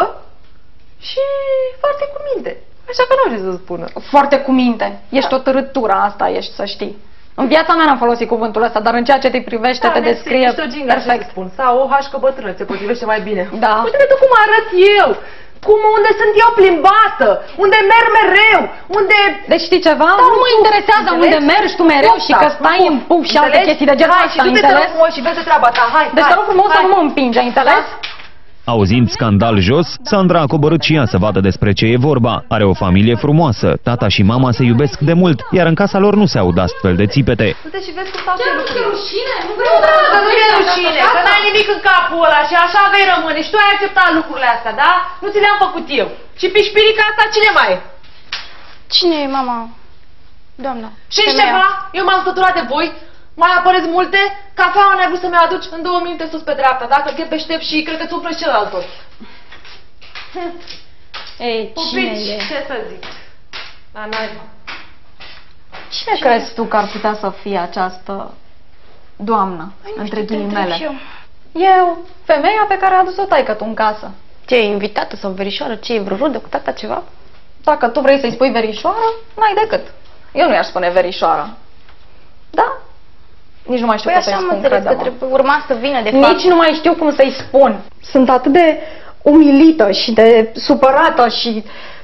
și foarte cu minte. Așa că nu știu să spună. Foarte cu minte. Ești o târâtură, asta ești, să știi. În viața mea n-am folosit cuvântul ăsta, dar în ceea ce te privește, te descrie perfect. Spun. Sau o hașcă bătrână, se potrivește mai bine. Da. Uite-te tu cum arăt eu, unde sunt eu plimbată, unde merg mereu, unde... Deci știi ceva? Nu mă interesează unde mergi tu mereu și că stai în puf și alte chestii de genul ăsta, înțeles? Hai, și du-te frumos și vezi treaba ta, hai. Deci te rog frumos să nu mă împingi, ai înțeles? Auzind scandal jos, Sandra a coborât și ea să vadă despre ce e vorba. Are o familie frumoasă, tata și mama se iubesc de mult, iar în casa lor nu se aud astfel de țipete. Du-te și vezi cum stau lucrurile. Chiar nu e rușine? Că nu e rușine, că n-ai nimic în capul ăla și așa vei rămâne. Și tu ai acceptat lucrurile astea, da? Nu ți le-am făcut eu. Și pișpirica asta cine mai e? Cine e, mama? Doamna. Și ceva? Eu m-am săturat de voi. Mai apăreți multe? Cafeaua n-ai vrut să-mi aduci în 2 minute sus pe dreapta, dacă îl pe Ștef și cred că ți umplă și celălalt ochi. Ei, cine e? Ce să zic? La naiba. Cine crezi tu că ar putea să fie această doamnă, între ghilimele? Eu, femeia pe care a adus-o taică-tu în casă. Ce, e invitată sau verișoară? Ce, e vreo rudă cu tata ceva? Dacă tu vrei să-i spui verișoară, n-ai decât. Eu nu i-aș spune verișoară. Da? Nici nu mai știu cum să-i spun, crede-mă. Urma să vină, de fapt. Nici nu mai știu cum să-i spun. Sunt atât de umilită și de supărată și...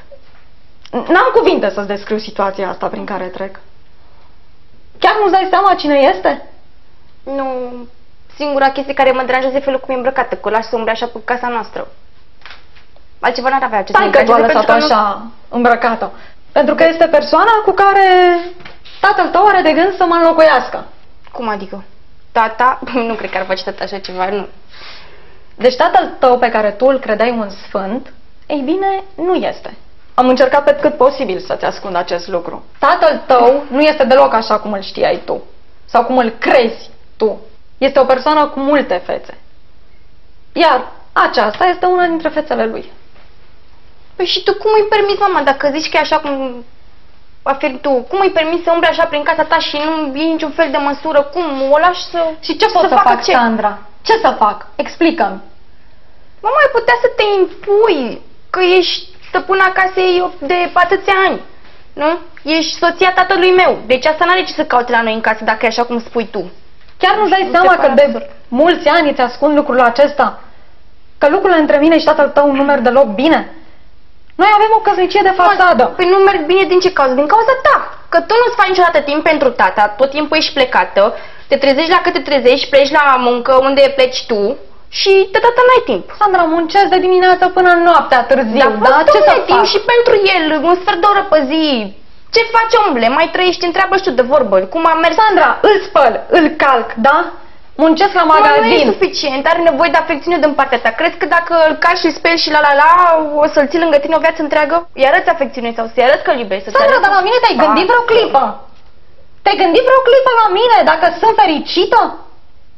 N-am cuvinte să-ți descriu situația asta prin care trec. Chiar nu-ți dai seama cine este? Nu... Singura chestie care mă deranjează e felul cum e îmbrăcată, că o lași să umble așa pe casa noastră. Altceva n-ar avea ce să mă că tu a lăsat-o așa îmbrăcată. Pentru că este persoana cu care tatăl tău are de gând să mă înlocuiască. Cum adică? Tata? Nu cred că ar face tata așa ceva, nu. Deci tatăl tău pe care tu îl credeai un sfânt, ei bine, nu este. Am încercat pe cât posibil să-ți ascund acest lucru. Tatăl tău nu este deloc așa cum îl știai tu. Sau cum îl crezi tu. Este o persoană cu multe fețe. Iar aceasta este una dintre fețele lui. Păi și tu cum îi permiți, mama, dacă zici că e așa cum afirmi tu, cum îi permiți să umble așa prin casa ta și nu e niciun fel de măsură? Cum? O lași să... Și ce pot să fac, Sandra? Ce să fac? Explică-mi. Mama, ai putea să te impui că ești stăpâna casei de atâția ani, nu? Ești soția tatălui meu, deci asta n-are ce să caute la noi în casă dacă e așa cum spui tu. Chiar nu-ți dai seama că de mulți ani îți ascund lucrul acesta? Că lucrurile între mine și tatăl tău nu merg deloc bine? Noi avem o căsnicie de fațadă. Păi nu merg bine din ce cauză? Din cauza ta. Că tu nu-ți faci niciodată timp pentru tata, tot timpul ești plecată, te trezești la cât te trezești, pleci la muncă unde pleci tu și totodată n-ai timp. Sandra, muncesc de dimineață până noaptea târziu, da? Ce să fac? Timp și pentru el, un sfert de oră pe zi. Ce faci, omule? Mai trăiești, întreabă și tu de vorbă. Cum a mers? Sandra, îl spăl, îl calc, da? Muncesc la magazin. Nu e suficient, are nevoie de afecțiune din partea ta. Crezi că dacă îl calci și speli și la, o să-l ții lângă tine o viață întreagă? Îi arăți afecțiune sau să-i arăți că-l iubești? Sandra, dar la mine te-ai gândit vreo clipă? Te-ai gândit vreo clipă la mine dacă sunt fericită?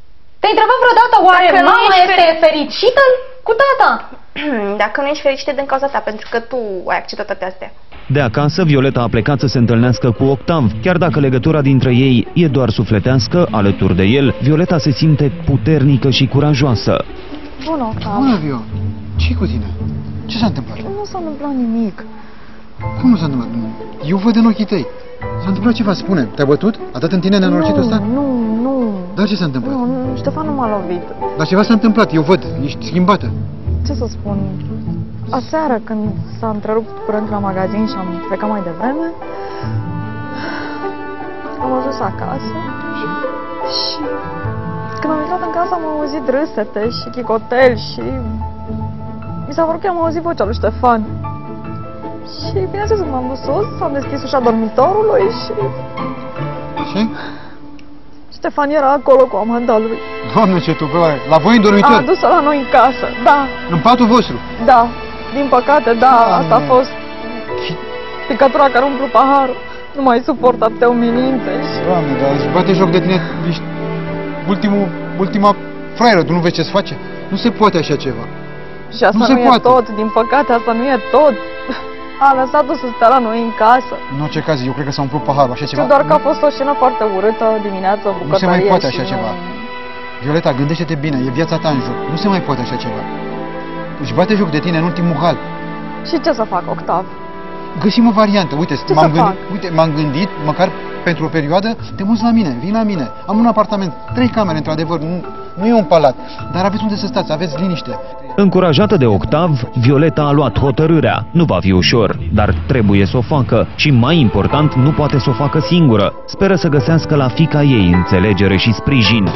Te-ai întrebat vreodată oare Dacă nu mama ești este fericită cu tata? Dacă nu ești fericită din cauza ta, pentru că tu ai acceptat toate astea. De acasă, Violeta a plecat să se întâlnească cu Octav. Chiar dacă legătura dintre ei e doar sufletească, alături de el, Violeta se simte puternică și curajoasă. Bună, Octav. Bună, Vio. Ce cu tine? Ce s-a întâmplat? Nu s-a întâmplat nimic. Cum nu s-a întâmplat? Eu văd în ochii tăi. S-a întâmplat ceva, spune. Te-a bătut? A dat în tine nenorocitul ăsta? Nu. Dar ce s-a întâmplat? Nu, Ștefan nu m-a lovit. Dar ceva s-a întâmplat, eu văd. Ești schimbată. Ce să spun? Aseară, când s-a întrerupt curentul la magazin și am plecat mai devreme, am ajuns acasă și când am intrat în casă am auzit râsete și chicotel și mi s-a părut că am auzit vocea lui Ștefan. Și bineînțeles m-am dus sus, am deschis ușa dormitorului și Și? Ștefan era acolo cu amanda lui. Doamne, ce tupăoare! La voi în dormitor? A adus-o la noi în casă, da, În patul vostru? da, din păcate, da, asta a fost picătura care umplu paharul. Nu mai suport atâtea umilințe și... Doamne, dar îți bate joc de tine, ești ultima fraieră, tu nu vezi ce-ți face? Nu se poate așa ceva. Și asta Nu se nu e poate. tot, din păcate, asta nu e tot. A lăsat-o să stea la noi în casă. În orice caz, eu cred că s-a umplut paharul, așa ceva. Știu doar că a fost o scenă foarte urâtă dimineața, bucătărie. Nu se mai poate așa și ceva. nu- Violeta, gândește-te bine, e viața ta în joc. Nu se mai poate așa ceva. Își bate joc de tine în ultimul hal. Și ce să fac, Octav? Găsim o variantă. Uite, Ce să fac? m-am gândit, măcar pentru o perioadă, te muți la mine, vii la mine. Am un apartament, 3 camere, într-adevăr, nu e un palat, dar aveți unde să stați, aveți liniște. Încurajată de Octav, Violeta a luat hotărârea. Nu va fi ușor, dar trebuie să o facă și, mai important, nu poate să o facă singură. Speră să găsească la fiica ei înțelegere și sprijin.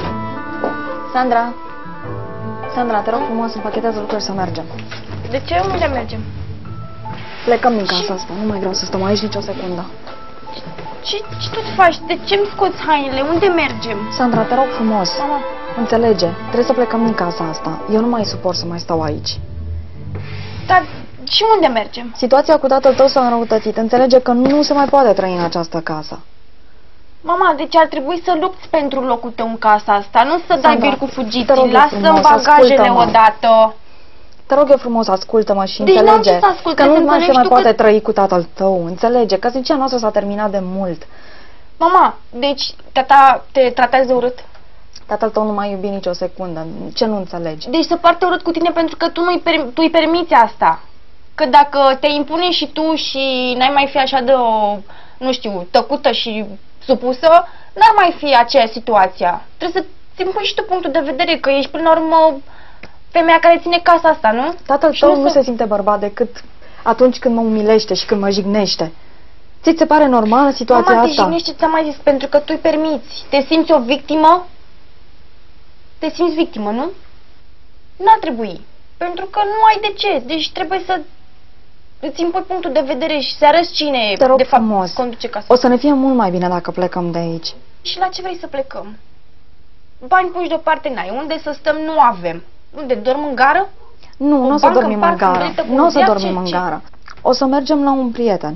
Sandra, te rog frumos, împachetează lucruri să mergem. De ce? Unde mergem? Plecăm din casa asta, nu mai vreau să stăm aici nici o secundă. Ce tot faci? De ce îmi scoți hainele? Unde mergem? Sandra, te rog frumos, Mama, înțelege, trebuie să plecăm din casa asta. Eu nu mai suport să mai stau aici. dar și unde mergem? Situația cu tatăl tău s-a înrăutățit, înțelege că nu se mai poate trăi în această casă. Mama, deci ar trebui să lupți pentru locul tău în casa asta, nu să dai Sandra, bir cu te rog fugiții. eu Lasă-mi frumos, bagajele ascultă-mă. odată. Te rog eu frumos, ascultă-mă și Deci n-am înțelege ce să ascult, că că nu să mai se înțelegi mai tu poate că- trăi cu tatăl tău, înțelege? Căsnicia noastră s-a terminat de mult. Mama, deci tata te tratează urât? Tatăl tău nu mai iubi nici o secundă. Ce nu înțelegi? Deci se poartă urât cu tine pentru că tu tu îi permiți asta. Că dacă te impune și tu și n-ai mai fi așa de o, nu știu, tăcută și supusă, n-ar mai fi aceea situația. Trebuie să-ți impui și tu punctul de vedere, că ești până la urmă femeia care ține casa asta, nu? Tatăl Și tău nu nu să- se simte bărbat decât atunci când mă umilește și când mă jignește. Ți se pare normală situația Mama, te asta? jignești, ți-am mai zis, pentru că tu îi permiți. Te simți o victimă? Te simți victimă, nu? N-ar trebui. Pentru că nu ai de ce. Deci trebuie să îți impui punctul de vedere și să arăți cine Te rog de fapt frumos. conduce casa. O să ne fie mult mai bine dacă plecăm de aici. Și la ce vrei să plecăm? Bani puși deoparte n-ai. Unde să stăm nu avem. Unde, dorm în gară? Nu, O nu o să bancă dormim în în parc gara. învelită cu Nu o să un dormim în ce? gara. O să mergem la un prieten.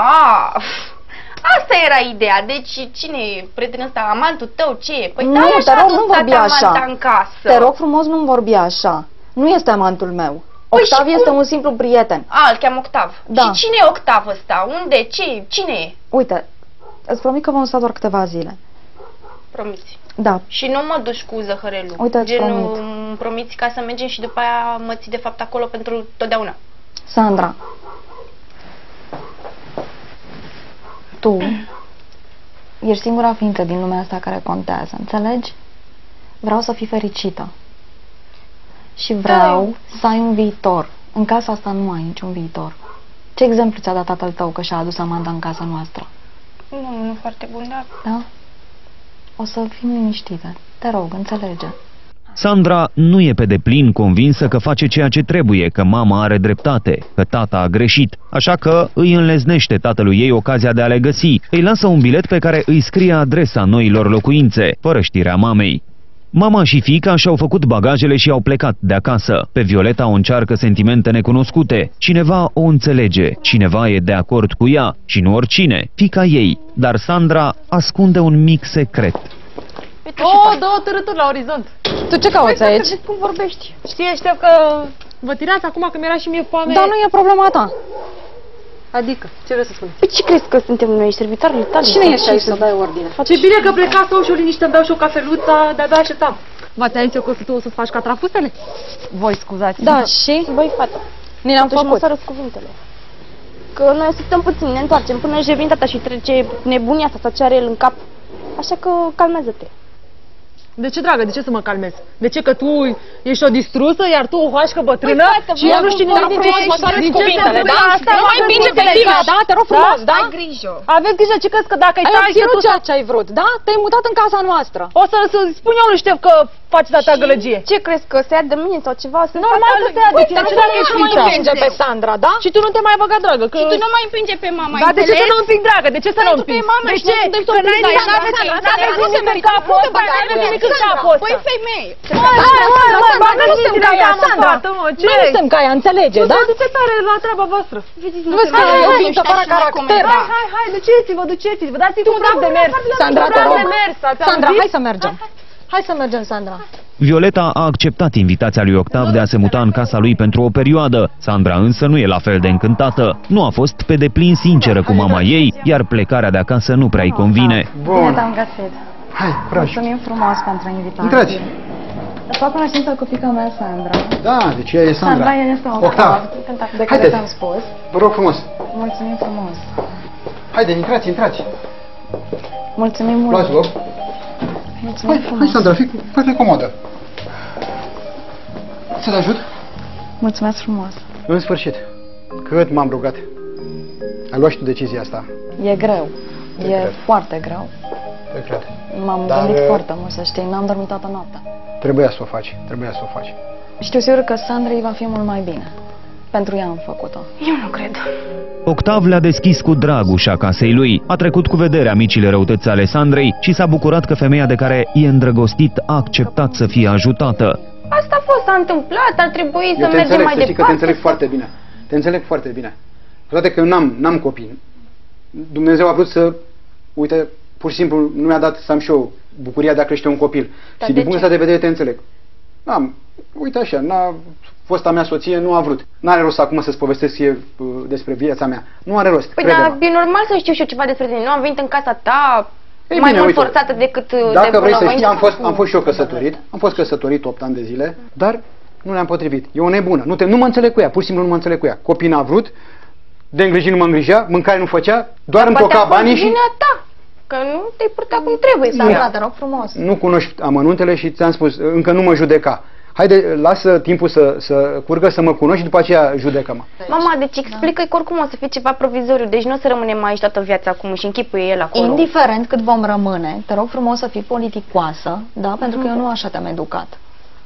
Asta era ideea. Deci cine e prietenul ăsta? Amantul tău? Ce e? Păi Nu, dai te așa rog, tu nu vorbi stai așa. amanta în casă. Te rog frumos, nu-mi vorbi așa. Nu este amantul meu. Păi Octav și este cum? un simplu prieten. Îl cheamă Octav. Da. Și cine e Octav ăsta? Unde? Ce? Cine e? Uite, îți promit că vom sta doar câteva zile. Promiți. Da, Și nu mă duci cu zăhărelul. Uite, îți Genul, promit. îmi promiți ca să mergem și după aia mă ții de fapt acolo pentru totdeauna. Sandra. Tu ești singura ființă din lumea asta care contează, înțelegi? Vreau să fii fericită. Și vreau să ai un viitor. În casa asta nu ai niciun viitor. Ce exemplu ți-a dat tatăl tău că și-a adus amanda în casa noastră? Nu foarte bun, dar... Da? O să fim liniștite. Te rog, înțelege. Sandra nu e pe deplin convinsă că face ceea ce trebuie, că mama are dreptate, că tata a greșit, așa că îi înleznește tatălui ei ocazia de a le găsi. Îi lasă un bilet pe care îi scrie adresa noilor locuințe, fără știrea mamei. Mama și fiica și-au făcut bagajele și au plecat de acasă. Pe Violeta o încearcă sentimente necunoscute. Cineva o înțelege, cineva e de acord cu ea și nu oricine, fiica ei. Dar Sandra ascunde un mic secret. Dă o târâturi la orizont. Tu ce cauți aici? Cum vorbești? Știi, Ștef, că vă tirați acum că mi-era și mie foame. Dar nu e problema ta. Adică, ce vrei să spun? Păi ce crezi că suntem noi, servitoarele tale? Cine ești aici să dai ordine? Ce bine că pleca să și o liniște, îmi beau și o cafeluța, de-abia așteptam. V-ați aici că tu o să faci catrafustele? Voi scuzați. Da, și? Băi, fată, Ni le-am totuși făcut. măsoară cuvintele. Că noi așteptăm puțin, ne întoarcem până își revine tata și trece nebunia asta ce are el în cap. Așa că calmează-te. De ce, dragă? De ce să mă calmez? De ce? Că tu ești o distrusă, iar tu o hoașcă bătrână? Păi, fată, Și eu nu știu nimic de ce măsoară-ți din ce cuvintele, se da? Asta Nu mai împinge pe tine, da? Te rog frumos, da? Ai grijă. Aveți grijă, ce crezi că dacă ai Ai tai obținut tu ceea ce ai vrut, da? Te-ai mutat în casa noastră. o să spun eu lui Ștef că faci atâta gălăgie. Ce crezi, că se ia de mine sau ceva? Normal că se ia de tine, ce dacă ești nu mai fiița? împinge pe Sandra, da? Și tu nu te mai băga, dragă, că... Și tu nu mai împinge pe mama, Da, de ce să înțelegi? nu împing, dragă? De ce să nu împing? De ce? Că n-ai nimic în capul ăsta, n-ai nimic în capul ăsta. Păi femeie. Hai, bagă nu și suntem tine ca ea, acum în Sandra. fată, mă, ce? Nu suntem ca ea, înțelege, da? Duceți tare la treaba voastră. Nu vezi că e o ființă fără caracter. Hai, duceți-vă, dați-i un praf de mers. Sandra, te rog. Ați Sandra, auzit? hai să mergem. Hai să mergem, Sandra. Violeta a acceptat invitația lui Octav de a se muta în casa lui pentru o perioadă. Sandra însă nu e la fel de încântată. Nu a fost pe deplin sinceră cu mama ei, iar plecarea de acasă nu prea-i convine. Bine Bun. te-am găsit. Hai, curaj. Mulțumim frumos pentru invitație. Intrați. Îți fac cunoștință cu fiica mea, Sandra. Da, deci ea e Sandra. Sandra este Octav. Octav, de care Haideți. ți-am spus. Vă rog frumos. Mulțumim frumos. Haide, intrați. Mulțumim mult. Luați loc. Mulțumim Hai, frumos. Sandra, fă-te comodă. Să te ajut? Mulțumesc frumos. În sfârșit. Cât m-am rugat. Ai luat și tu decizia asta. E greu. E cred. foarte greu. Te cred. M-am Dar, gândit foarte mult, să știi. N-am dormit toată noaptea. Trebuia să o faci. Știu sigur că Sandrei va fi mult mai bine. Pentru ea am făcut-o. Eu nu cred. Octav le-a deschis cu drag ușa casei lui, a trecut cu vederea micile răutăți ale Sandrei și s-a bucurat că femeia de care e îndrăgostit a acceptat să fie ajutată. Asta a fost, s-a întâmplat, ar trebui să Eu te mergem înțeleg, mai să știi că departe. te înțeleg foarte bine. Te înțeleg foarte bine. Toate că eu n-am copii. Dumnezeu a vrut să, uite, pur și simplu nu mi-a dat să am și eu bucuria de a crește un copil. Dar Și de din punctul ăsta de vedere te înțeleg. Uite așa, fosta mea soție nu a vrut. N-are rost acum să-ți povestesc despre viața mea. Nu are rost. Păi crede-mă. dar e normal să știu și eu ceva despre tine. Nu am venit în casa ta Ei, mai bine, mult uite, forțată decât dacă de vrei să știi, bunăvoință. am fost și eu căsătorit. Am fost căsătorit 8 ani de zile, dar nu ne-am potrivit. E o nebună. Nu mă înțeleg cu ea. Pur și simplu nu mă înțeleg cu ea. Copiii n-a vrut, de îngrijit nu mă îngrijea, mâncare nu făcea, doar îmi toca banii și... ta, că nu te-ai purtat cum trebuie. Sandra, te rog frumos. Nu cunoști amănuntele și ți-am spus, încă nu mă judeca. Haide, lasă timpul să curgă, să mă cunoști și după aceea judecă-mă. Mama, deci explică-i că oricum o să fie ceva provizoriu, deci nu o să rămânem aici toată viața acum și închipuie el acolo. Indiferent cât vom rămâne, te rog frumos să fii politicoasă, da? Pentru că eu nu așa te-am educat.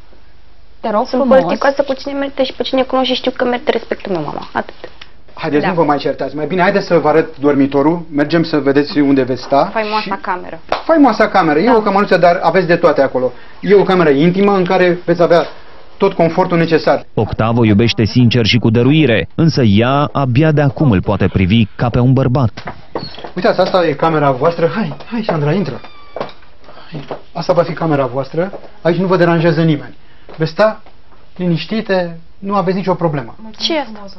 Te rog Sunt frumos. politicoasă cu cine merită și pe cine cunoști și știu că merită respectul meu, mama. Atât. Haideți, Da. nu vă mai certați. Mai bine, haideți să vă arăt dormitorul, mergem să vedeți unde veți sta. Faimoasa cameră. Faimoasa cameră. E o cămăruță, dar aveți de toate acolo. E o cameră intimă în care veți avea tot confortul necesar. Octav o iubește sincer și cu dăruire, însă ea abia de acum îl poate privi ca pe un bărbat. Uitați, asta e camera voastră. Hai, Sandra, intră. Hai. Asta va fi camera voastră. Aici nu vă deranjează nimeni. Veți sta liniștite, nu aveți nicio problemă. Ce e asta?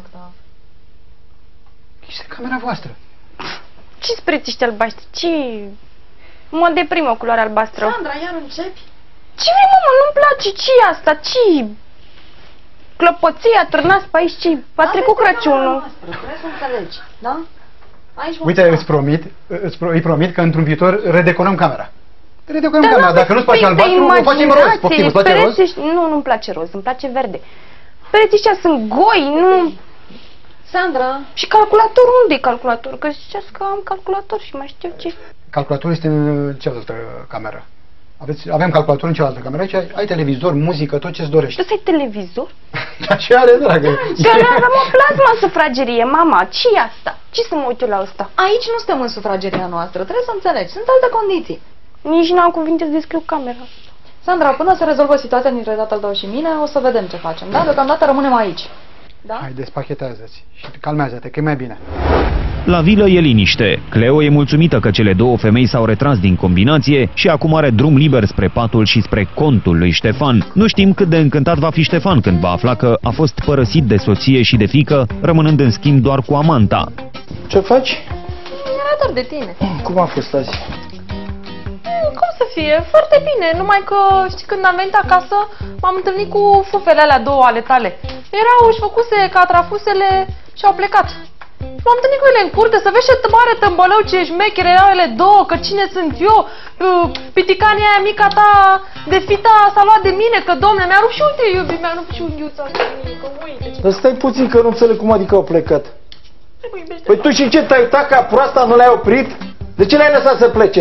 Este camera voastră. Ce sprețiști albaștri? Ce... Mă deprimă culoarea albastră. Sandra, iar începi? Ce vrei, mamă? Nu-mi place. Ce e asta? Ce clopoția, târnați pe aici? Ce a trecut Crăciunul? Trebuie să înțelegi, da? Aici Uite, îi promit că într-un viitor redecorăm camera. Redecorăm Dar camera. n-aveți Dacă nu-ți place sfântă albastru, o facem roz. imaginație, Poftim, îți place roz? pereții- Nu, nu-mi place roz, îmi place verde. Pereții ăștia sunt goi, nu... Sandra, Și calculatorul, unde e calculatorul? Că ziceați că am calculator și mai știu ce. Calculatorul este în cealaltă cameră. Avem calculator în cealaltă cameră. Aici ai televizor, muzică, tot ce-ți dorești. Tu să ai televizor? Dar ce are, dragă? Că nu avem o plasmă în sufragerie, mama. Ce e asta? Ce să mă uit eu la asta? aici nu suntem în sufrageria noastră, trebuie să înțelegi, sunt alte condiții. Nici nu am cuvinte să descriu camera. Sandra, până se rezolvă situația dintre tatăl tău și mine, o să vedem ce facem, da? Deocamdată rămânem aici. Da? Hai, despachetează-ți și calmează-te, că e mai bine. La vilă e liniște. Cleo e mulțumită că cele două femei s-au retras din combinație și acum are drum liber spre patul și spre contul lui Ștefan. Nu știm cât de încântat va fi Ștefan când va afla că a fost părăsit de soție și de fiică, rămânând în schimb doar cu amanta. Ce faci? Era dor de tine. Cum a fost azi? Cum să fie? Foarte bine, numai că, știi, când am venit acasă, m-am întâlnit cu fufele alea două ale tale. Își făcuse catrafusele și au plecat. M-am întâlnit cu ele în curte, să vezi ce mare tâmbălău, ce șmechere erau ele două, că cine sunt eu? Piticania aia mica ta de fita s-a luat de mine, că domne, mi-a rupt și uite, iubi, mi-a rupt și unghiuța de mică, uite ce... Dar stai puțin că nu înțeleg cum adică au plecat. Păi tu și ce, te-ai uitat ca proasta, nu le-ai oprit? De ce le-ai lăsat să plece?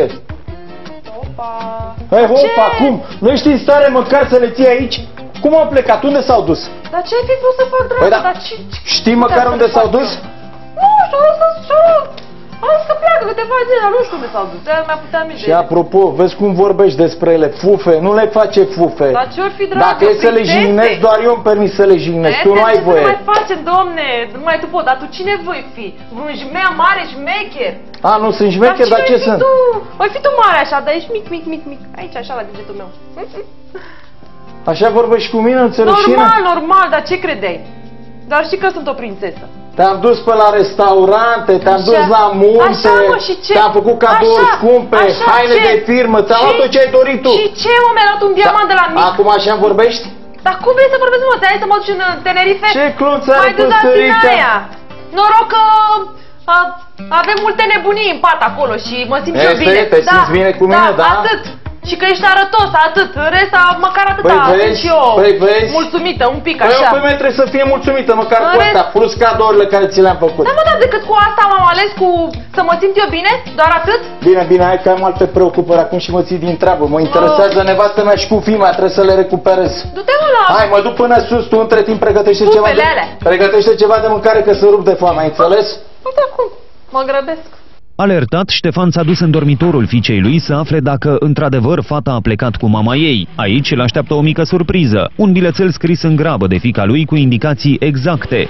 Hai, hopa, cum? Nu ești în stare măcar să le ții aici? Cum au plecat? Unde s-au dus? Dar ce ai fi vrut să fac, dragă? Păi da, știi măcar unde s-au dus? Nu știu, au să pleacă câteva zile, dar nu știu unde s-au dus. Mi-a putea merge. Și apropo, vezi cum vorbești despre ele, fufe, nu le face fufe. Dar ce-or fi, dragă? Dacă e să le jignesc, doar eu îmi permis să le jignesc, tu nu ai voie. Ce mai facem, domne? Numai tu poți, dar tu cine voi fi? Un jmea mare, șmecher? A, nu sunt șmecher, dar ce sunt? Voi fi tu mare așa, dar ești mic. Aici, așa, la degetul meu. Așa vorbești cu mine, înțeleșine? Normal, dar ce credeai? Dar știi că sunt o prințesă. Te-am dus pe la restaurante, te-am dus la munte, te-am făcut cadouri scumpe, haine de firmă, ți-am luat tot ce ai dorit tu. Și ce, mă, mi-ai luat un diamant de la mic? Acum așa vorbești? Dar cum vrei să vorbesc, mă? Ți-ai să mă duci în Tenerife? Ce clunță are păsărica? Noroc că avem multe nebunii în pat acolo și mă simt eu bine. Te simți bine cu mine, da? Atât. Și că ești arătos, atât. În rest, măcar atâta sunt și eu mulțumită, un pic așa. Păi o femeie trebuie să fie mulțumită, măcar cu asta, plus cadourile care ți le-am făcut. Da, mă, dar decât cu asta m-am ales cu să mă simt eu bine? Doar atât? Bine, hai că am alte preocupări acum și mă ții din treabă. Mă interesează nevastă mea și cu fima, trebuie să le recuperez. Du-te, mă, la... Hai, mă duc până sus, tu între timp pregătește ceva de mâncare că se rup de foame, ai înțeles? Uite acum, mă grăbesc. Alertat, Ștefan s-a dus în dormitorul fiicei lui să afle dacă, într-adevăr, fata a plecat cu mama ei. Aici îl așteaptă o mică surpriză, un bilețel scris în grabă de fiica lui cu indicații exacte.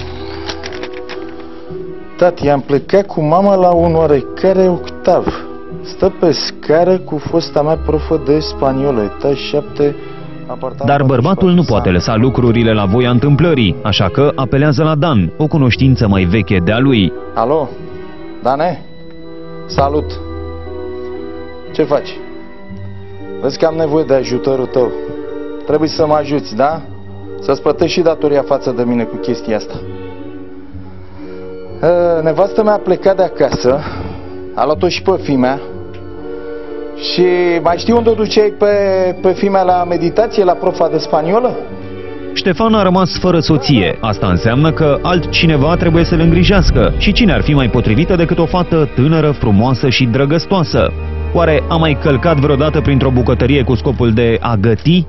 Tati, am plecat cu mama la un oarecare octav. Stă pe scară cu fosta mea profă de spaniolă, etaj 7, apartament. Dar bărbatul nu poate lăsa lucrurile la voia întâmplării, așa că apelează la Dan, o cunoștință mai veche de-a lui. Alo? Dane? Salut! Ce faci? Vezi că am nevoie de ajutorul tău. Trebuie să mă ajuți, da? Să-ți plătești și datoria față de mine cu chestia asta. Nevastă mea a plecat de acasă, a luat-o și pe fimea. Și mai știi unde o duceai pe fimea la meditație, la profa de spaniolă? Ștefan a rămas fără soție. Asta înseamnă că altcineva trebuie să-l îngrijească. Și cine ar fi mai potrivită decât o fată tânără, frumoasă și drăgăstoasă? Oare a mai călcat vreodată printr-o bucătărie cu scopul de a găti?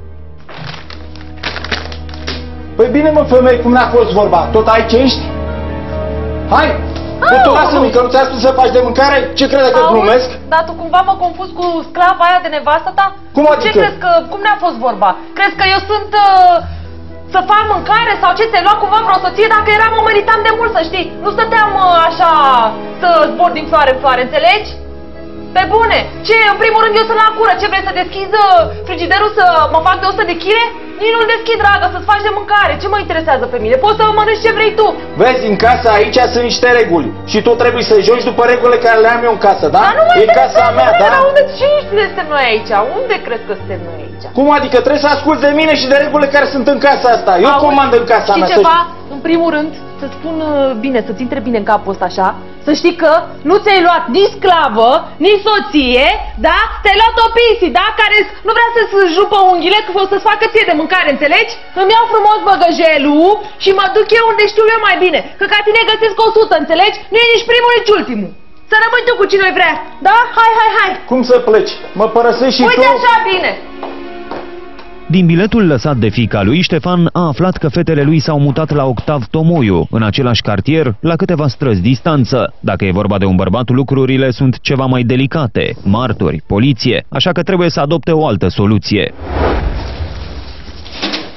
Păi bine, mă, femei, cum n-a fost vorba? Tot aici ești? Hai! Tu lasă-mi, că nu ți-a spus să faci de mâncare? Ce crede că glumesc? Dar tu cumva mă confuz cu sclava aia de nevastă ta? Cum adică? Ce crezi că... Cum ne-a fost vorba? Crezi că eu sunt... să fac mâncare sau ce, ți-ai luat cumva vreo soție? Dacă eram, mă meritam de mult, să știi. Nu stăteam așa să zbor din floare în floare, înțelegi? Pe bune! Ce, în primul rând eu sunt la cură, ce vrei să deschizi frigiderul să mă fac de 100 de kg? Nici nu-l deschid, dragă, să-ți faci de mâncare. Ce mă interesează pe mine? Poți să mănânci ce vrei tu. Vezi, în casa aici sunt niște reguli. Și tu trebuie să joci după regulile care le am eu în casă, da? Dar nu mai e casa mea, da? Dar unde suntem noi aici? Unde crezi că suntem noi aici? Cum adică? Trebuie să asculți de mine și de regulile care sunt în casa asta. Eu comand în casa mea. Știi ceva? În primul rând, să-ți spun bine, să-ți intre bine în capul ăsta așa, să știi că nu ți-ai luat nici sclavă, nici soție, da? Ți-ai luat o pisi, da? Care nu vrea să-ți jupă unghiile, că o să-ți facă ție de mâncare, înțelegi? Îmi iau frumos băgăjelul și mă duc eu unde știu eu mai bine. Că ca tine găsesc 100, înțelegi? Nu e nici primul, nici ultimul. Să rămâi tu cu cine vrea, da? Hai! Cum să pleci? Mă părăsești și tu? Uite așa, bine! Din biletul lăsat de fiica lui, Ștefan a aflat că fetele lui s-au mutat la Octav Tomoiu, în același cartier, la câteva străzi distanță. Dacă e vorba de un bărbat, lucrurile sunt ceva mai delicate, martori, poliție, așa că trebuie să adopte o altă soluție.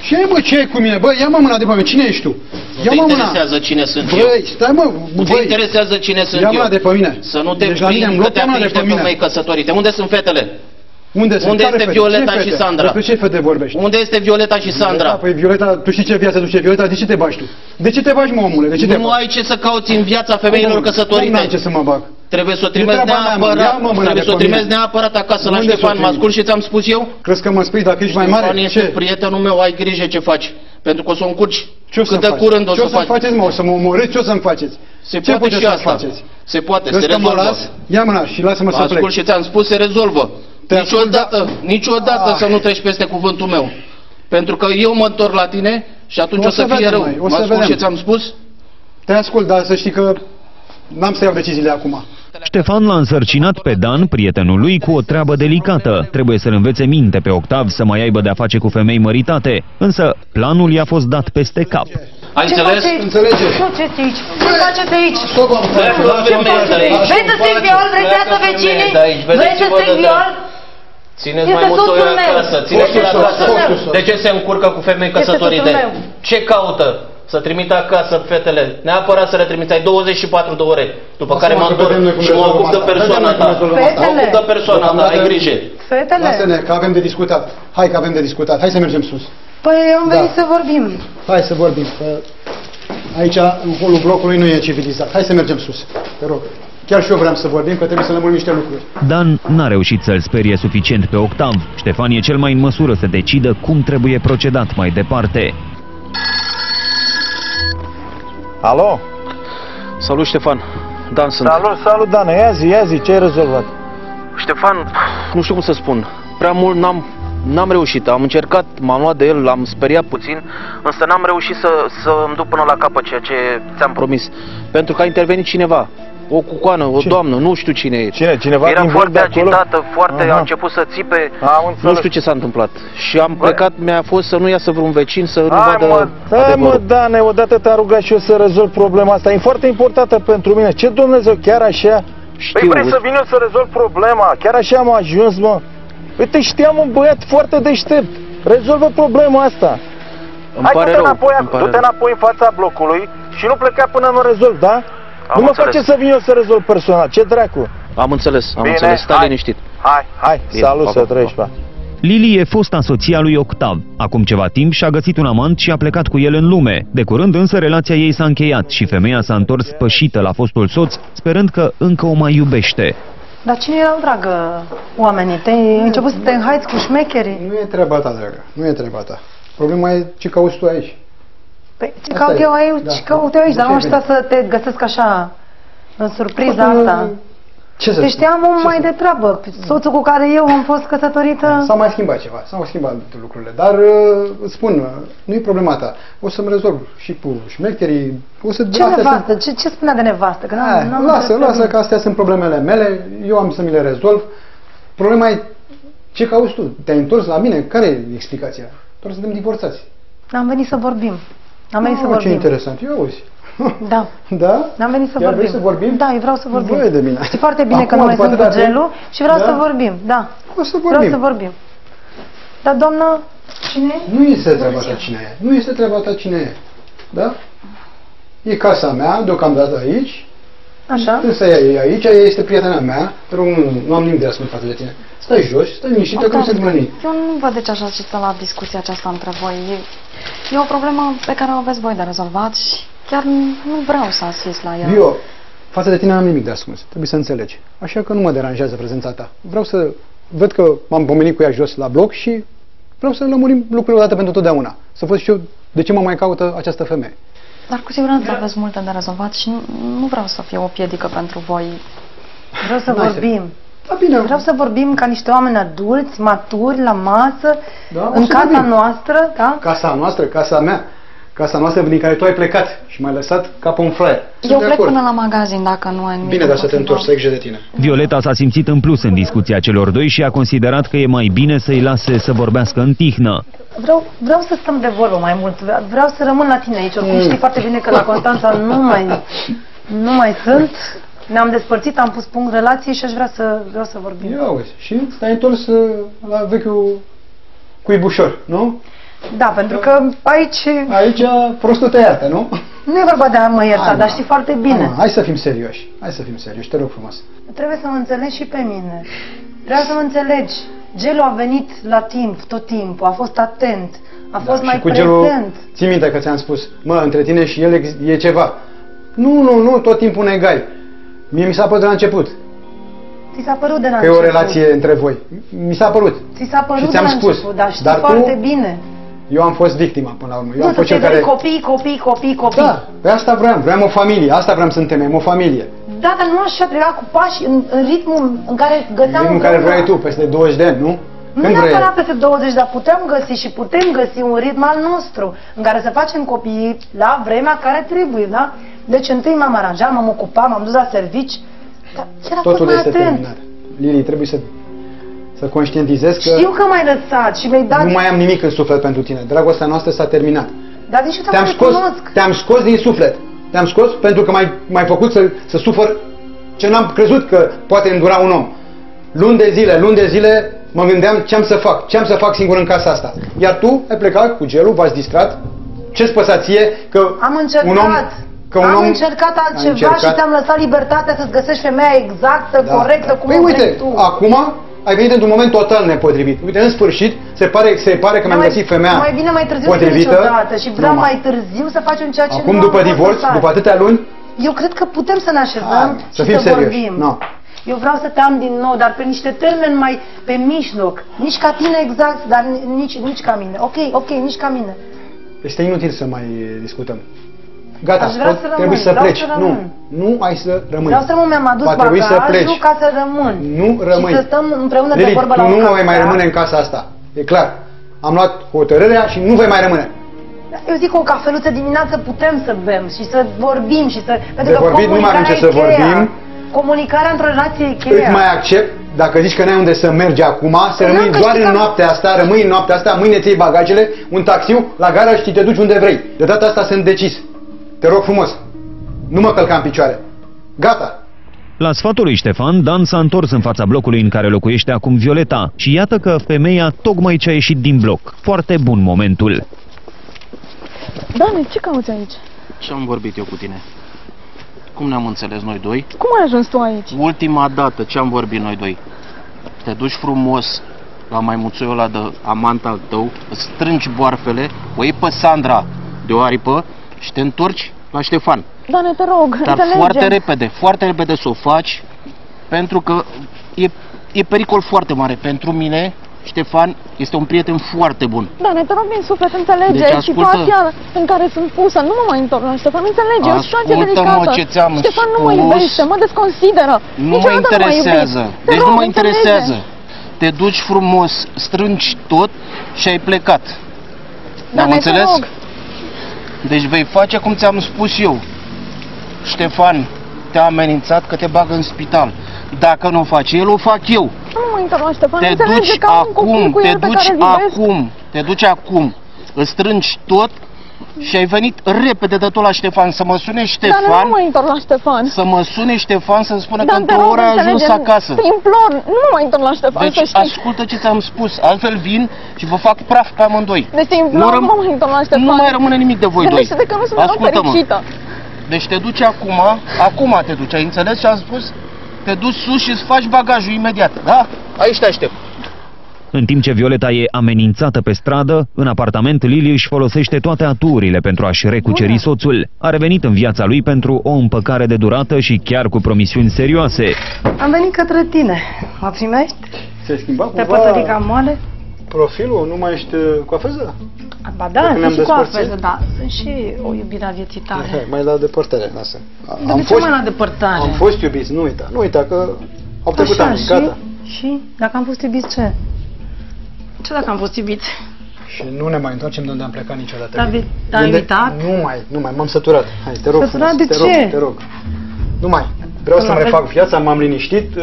Ce mă, ce e cu mine? Bă, ia-mă mâna de pe mine, cine ești tu? Nu te interesează cine sunt eu. Băi, stai mă, nu te interesează cine sunt eu. Ia mâna de pe mine. Să nu te prinzi că te aprinzi de femei căsătorite. Unde sunt fetele? Unde este Violeta și Sandra? Despre ce fete vorbești? Unde este Violeta și Sandra? Păi Violeta, tu știi ce viață duce Violeta? De ce te bagi tu? De ce te bagi, mă, omule? De ce te nu ai ce să cauți în viața femeilor căsătorite. Nu am ce să mă bag. Trebuie să o trimezi neapărat. Trebuie să o trimezi neapărat acasă la Ștefan. Mă ascult și ți-am spus eu? Crezi că mă spui dacă ești mai mare? Ștefan este prietenul meu, ai grijă ce faci. Pentru că o să o încurci. Cât de curând o să faci. Ce o să faceți, mă? O să mă omorâți? Ce o să-mi faceți? Se poate și asta. Se poate, se rezolvă. Ia mâna și lasă-mă să plec. Ascult și ți-am spus, se rezolvă. Niciodată să nu treci peste cuvântul meu. Pentru că eu mă întorc la tine și atunci o să fie rău. Mă ascult și ți-am spus? Te ascult, dar să știi că n-am să iau deciziile acum. Ștefan l-a însărcinat pe Dan, prietenul lui, cu o treabă delicată. Trebuie să-l învețe minte pe Octav să mai aibă de-a face cu femei măritate. Însă planul i-a fost dat peste cap. Ai înțeles? Înțelegeți? Ce faceți aici? Ce faceți aici? Vrei să stric viol? Vrei să iasă vecinii? Vrei să stric viol? Țineți mai mult o acasă, țineți-l acasă. De ce se încurcă cu femei căsătorite? Ce caută? Să trimită acasă fetele, neapărat să le trimiți, ai 24 de ore, după care mă întorc și mă ocup de persoana ta. Mă ocup de persoana ta, ai grijă. Fetele? Lasă-ne, că avem de discutat. Hai că avem de discutat, hai să mergem sus. Păi am venit să vorbim. Hai să vorbim, că aici, în holul blocului, nu e civilizat. Hai să mergem sus, te rog. Chiar și eu vreau să vorbim, că trebuie să lămurim niște lucruri. Dan n-a reușit să-l sperie suficient pe Octav. Ștefan e cel mai în măsură să decidă cum trebuie procedat mai departe. Alo? Salut, Ștefan. Dan sunt. Salut, Dan. Ia zi, ce ai rezolvat? Ștefan, nu știu cum să spun. Prea mult n-am reușit. Am încercat, m-am luat de el, l-am speriat puțin, însă n-am reușit să îmi duc până la capăt ceea ce ți-am promis. Pentru că a intervenit cineva. O cucoană, o doamnă, nu știu cine e. Cineva era foarte agitată, a început să țipe, nu știu ce s-a întâmplat. Și am plecat, mi-a fost să nu iasă vreun vecin, să nu vadă mă, Dane, odată te-am rugat și eu să rezolv problema asta. E foarte importantă pentru mine. Ce Dumnezeu, chiar așa? Păi vrei să vin eu să rezolv problema? Chiar așa am ajuns, mă? Uite, știam un băiat foarte deștept. Rezolvă problema asta. Du-te înapoi în fața blocului și nu pleca până nu rezolv, da? Nu mă face să vin eu să rezolv personal, ce dracu? Am înțeles, stai liniștit. Hai, salut, să trăiești, pa. Lili e fosta soția lui Octav. Acum ceva timp și-a găsit un amant și a plecat cu el în lume. De curând însă relația ei s-a încheiat și femeia s-a întors spășită la fostul soț, sperând că încă o mai iubește. Dar cine erau, dragă, oamenii? Te-ai început să te înhaiți cu șmecherii? Nu e treaba ta, dragă, nu e treaba ta. Problema e ce cauți tu aici. Păi, ce caut eu aici, ce caut eu aici, dar nu știu să te găsesc așa, în surpriza asta. Te știam mai de treabă, soțul cu care eu am fost căsătorită... S-a mai schimbat ceva, s-au schimbat lucrurile, dar îți spun, nu e problema ta. O să-mi rezolv și cu șmecherii, o să... Ce nevastă? Ce spunea de nevastă? Că lasă că astea sunt problemele mele, eu am să mi le rezolv. Problema e ce cauți tu? Te-ai întors la mine? Care e explicația? Doar suntem divorțați. Am venit să vorbim. Am venit să vorbim. Ce interesant, eu auzi. Da. Da? Am venit să vorbim. Vrei să vorbim? Da, eu vreau să vorbim. Voie de mine. Știi foarte bine că nu mai sunt cu gelul și vreau să vorbim. Da. O să vorbim. Vreau să vorbim. Dar, doamnă, cine e? Nu este treaba ta cine e. Nu este treaba ta cine e. Da? E casa mea, deocamdată aici. Așa. Însă ea e aici, ea este prietena mea. Te rog, nu am nimic de ascuns față de tine. Stai jos, stai liniștită, că nu se întâmplă nimic. Eu nu văd de ce așa și la discuția aceasta între voi. E o problemă pe care o aveți voi de rezolvat și chiar nu vreau să asist la ea. Eu, față de tine n-am nimic de ascuns. Trebuie să înțelegi. Așa că nu mă deranjează prezența ta. Vreau să văd că m-am pomenit cu ea jos la bloc și vreau să lămurim lucrurile odată pentru totdeauna. Să văd și eu de ce mă mai caută această femeie. Dar cu siguranță aveți multe de rezolvat și nu vreau să fie o piedică pentru voi. Vreau să vorbim. Da, bine. Vreau să vorbim ca niște oameni adulți, maturi, la masă, în casa noastră, da? Casa noastră, casa mea. Casa noastră din care tu ai plecat și m-ai lăsat ca pe un flyer. Eu plec până la magazin dacă nu ai nimic. Bine, dar să te întorci, să ai grijă de tine. Violeta s-a simțit în plus în discuția celor doi și a considerat că e mai bine să-i lase să vorbească în tihnă. Vreau să stăm de vorbă mai mult. Vreau să rămân la tine aici. Oricum știi foarte bine că la Constanța nu mai sunt. Ne-am despărțit, am pus punct relației și vreau să vorbim. Ia uite, și te-ai întors la vechiul cuibușor, nu? Da, pentru că aici... Aici prostul te iartă, nu? Nu e vorba de a mă ierta, dar știi foarte bine. Hai să fim serioși. Hai să fim serioși, te rog frumos. Trebuie să mă înțelegi și pe mine. Trebuie să mă înțelegi. Gelu a venit la timp, tot timpul, a fost atent, a fost mai prezent. Ții minte că ți-am spus, mă, între tine și el e ceva. Nu, tot timpul negali. Mie mi s-a părut de la început. Ți s-a părut de la început. Că e o relație între voi. Mi s-a părut. Ți s-a părut de la început, dar știi foarte bine. Eu am fost victima până la urmă. Eu am fost cel care... copii. Da, pe asta vreau o familie. Asta vreau să întemeiem, o familie. Da, dar nu așa, trebuia cu pași în ritmul în care găseam... În ritmul în care vrei tu, peste 20 de ani, nu? Nu neapărat peste 20, dar putem găsi un ritm al nostru în care să facem copiii la vremea care trebuie, da? Deci întâi m-am aranjat, m-am ocupat, m-am dus la servici, dar chiar a fost mai atent. Terminat. Lili, trebuie să conștientizez că... Știu că m-ai lăsat și mi-ai dat... Nu mai am nimic în suflet pentru tine. Dragostea noastră s-a terminat. Dar nici nu te-am recunosc. Te-am scos din suflet. Te-am scos pentru că m-ai făcut să sufăr ce n-am crezut că poate îndura un om. Luni de zile mă gândeam ce am să fac singur în casa asta. Iar tu ai plecat cu Gelu, v-ați distrat. Ce-ți păsa ție că am încercat. Am încercat altceva și ți-am lăsat libertatea să-ți găsești femeia exactă, corectă, cum o vrei tu. Acum ai venit într-un moment total nepotrivit. Uite, în sfârșit, se pare că mi-am găsit femeia mai bine mai târziu potrivită. Niciodată și vreau mai târziu să facem ceea ce acum, după divorț, după atâtea luni, eu cred că putem să ne așezăm și să vorbim. No. Eu vreau să te am din nou, dar pe niște termeni mai pe mijloc. Nici ca tine exact, dar nici ca mine. Ok, nici ca mine. Este inutil să mai discutăm. Gata, trebuie să pleci. Nu ai să rămâi. Vreau să rămân, mi-am adus bagajul ca să rămân. Nu rămâi. Și să stăm împreună de vorbă la o cafea. Tu nu mai rămâne în casa asta. E clar. Am luat hotărârea și nu vei mai rămâne. Eu zic o cafeluță dimineață putem să bem și să vorbim și să... De vorbit nu mai avem ce să vorbim. Comunicarea într-o relație e cheia. Îți mai accept, dacă zici că n-ai unde să mergi acum, să rămâi doar în noaptea asta, rămâi în noaptea asta, mâine ți iei bagajele, un taxiu, la gară și te duci unde vrei. De data asta sunt decis. Te rog frumos, nu mă călca în picioare. Gata! La sfatul lui Ștefan, Dan s-a întors în fața blocului în care locuiește acum Violeta și iată că femeia tocmai ce a ieșit din bloc. Foarte bun momentul. Dane, ce cauți aici? Ce-am vorbit eu cu tine? Cum ne-am înțeles noi doi? Cum ai ajuns tu aici? Ultima dată ce am vorbit noi doi. Te duci frumos la maimuțoiul ăla de amant al tău, îți strângi boarfele, o iei pe Sandra de o aripă și te întorci la Ștefan. Dane, te rog, dar foarte repede să o faci, pentru că e pericol foarte mare. Pentru mine, Ștefan este un prieten foarte bun. Dane, te rog din suflet, înțelege deci, situația în care sunt pusă. Nu mă mai întorc la Ștefan, înțelege, e o situație delicată. Ce ți-am Ștefan nu mă iubește, mă desconsideră. Nu mă interesează. Deci nu mă interesează. Te duci frumos, strângi tot și ai plecat. Am înțeles? Deci vei face cum ți-am spus eu. Ștefan te-a amenințat că te bagă în spital. Dacă nu o faci el, o fac eu. Nu mă întorc la Ștefan, înțelege că am un copil cu el pe care îl iubesc. Te duci acum, îți strângi tot și ai venit repede de tot la Ștefan, să mă sune Ștefan. Dar nu mă întorc la Ștefan. Să mă sune Ștefan să-mi spună că într-o oră ai ajuns acasă. Te implor, nu mă mai întorc la Ștefan, deci, să știi. ascultă ce ți-am spus, altfel vin și vă fac praf pe amândoi. Deci te implor, nu mă mai întorc la Ștefan. Nu mai rămâne nimic de voi doi. De că nu sunt fericită. Deci te duci acum te duci, ai înțeles ce am spus? Te duci sus și îți faci bagajul imediat, da? Aici te aștept. În timp ce Violeta e amenințată pe stradă, în apartament Lili își folosește toate aturile pentru a-și recuceri soțul. A revenit în viața lui pentru o împăcare de durată și chiar cu promisiuni serioase. Am venit către tine. Mă primești? Ți-ai schimbat cumva? Te poți ridica moale? Profilul? Nu mai ești coafeză? Ba da, sunt și coafeză, da. Sunt și o iubire a vieții tale. Mai la depărtare, lasă. De ce mai la depărtare? Am fost iubiți, nu uita. Nu uita că au trecut ani, gata. Și? Dacă am fost iubiți, ce? Ce dacă am fost iubiți? Și nu ne mai întoarcem de unde am plecat niciodată. Te-ai invitat? Nu mai, m-am săturat. Hai, te rog frumos, te rog. Nu mai. Vreau să-mi refac viața, m-am liniștit,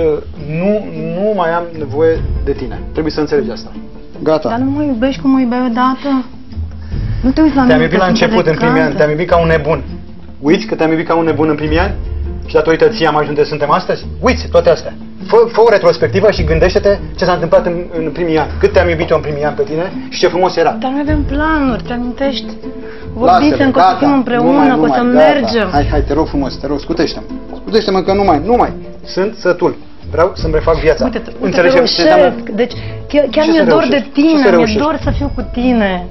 nu mai am nevoie de tine. Trebuie să înțelegi asta. Gata. Dar nu mă iubești cum mă iubeai odată? Nu te uiți la mine. Te-am iubit la început, în primii ani, te-am iubit ca un nebun. Uiți că te-am iubit ca un nebun în primii ani? Și datorită ție am ajuns unde suntem astăzi? Uiți toate astea. Fă o retrospectivă și gândește-te ce s-a întâmplat în primii ani. Cât te-am iubit eu în primii ani pe tine și ce frumos era. Dar noi avem planuri, te amintești? Vorbisem că o să fim împreună, că o să mergem. Hai, te rog frumos, te rog, scutește-mă. Scutește-mă că nu mai. Sunt sătul. Vreau să-mi refac viața. Uite, te reușesc. Deci chiar mi-e dor de tine, mi-e dor să fiu cu tine.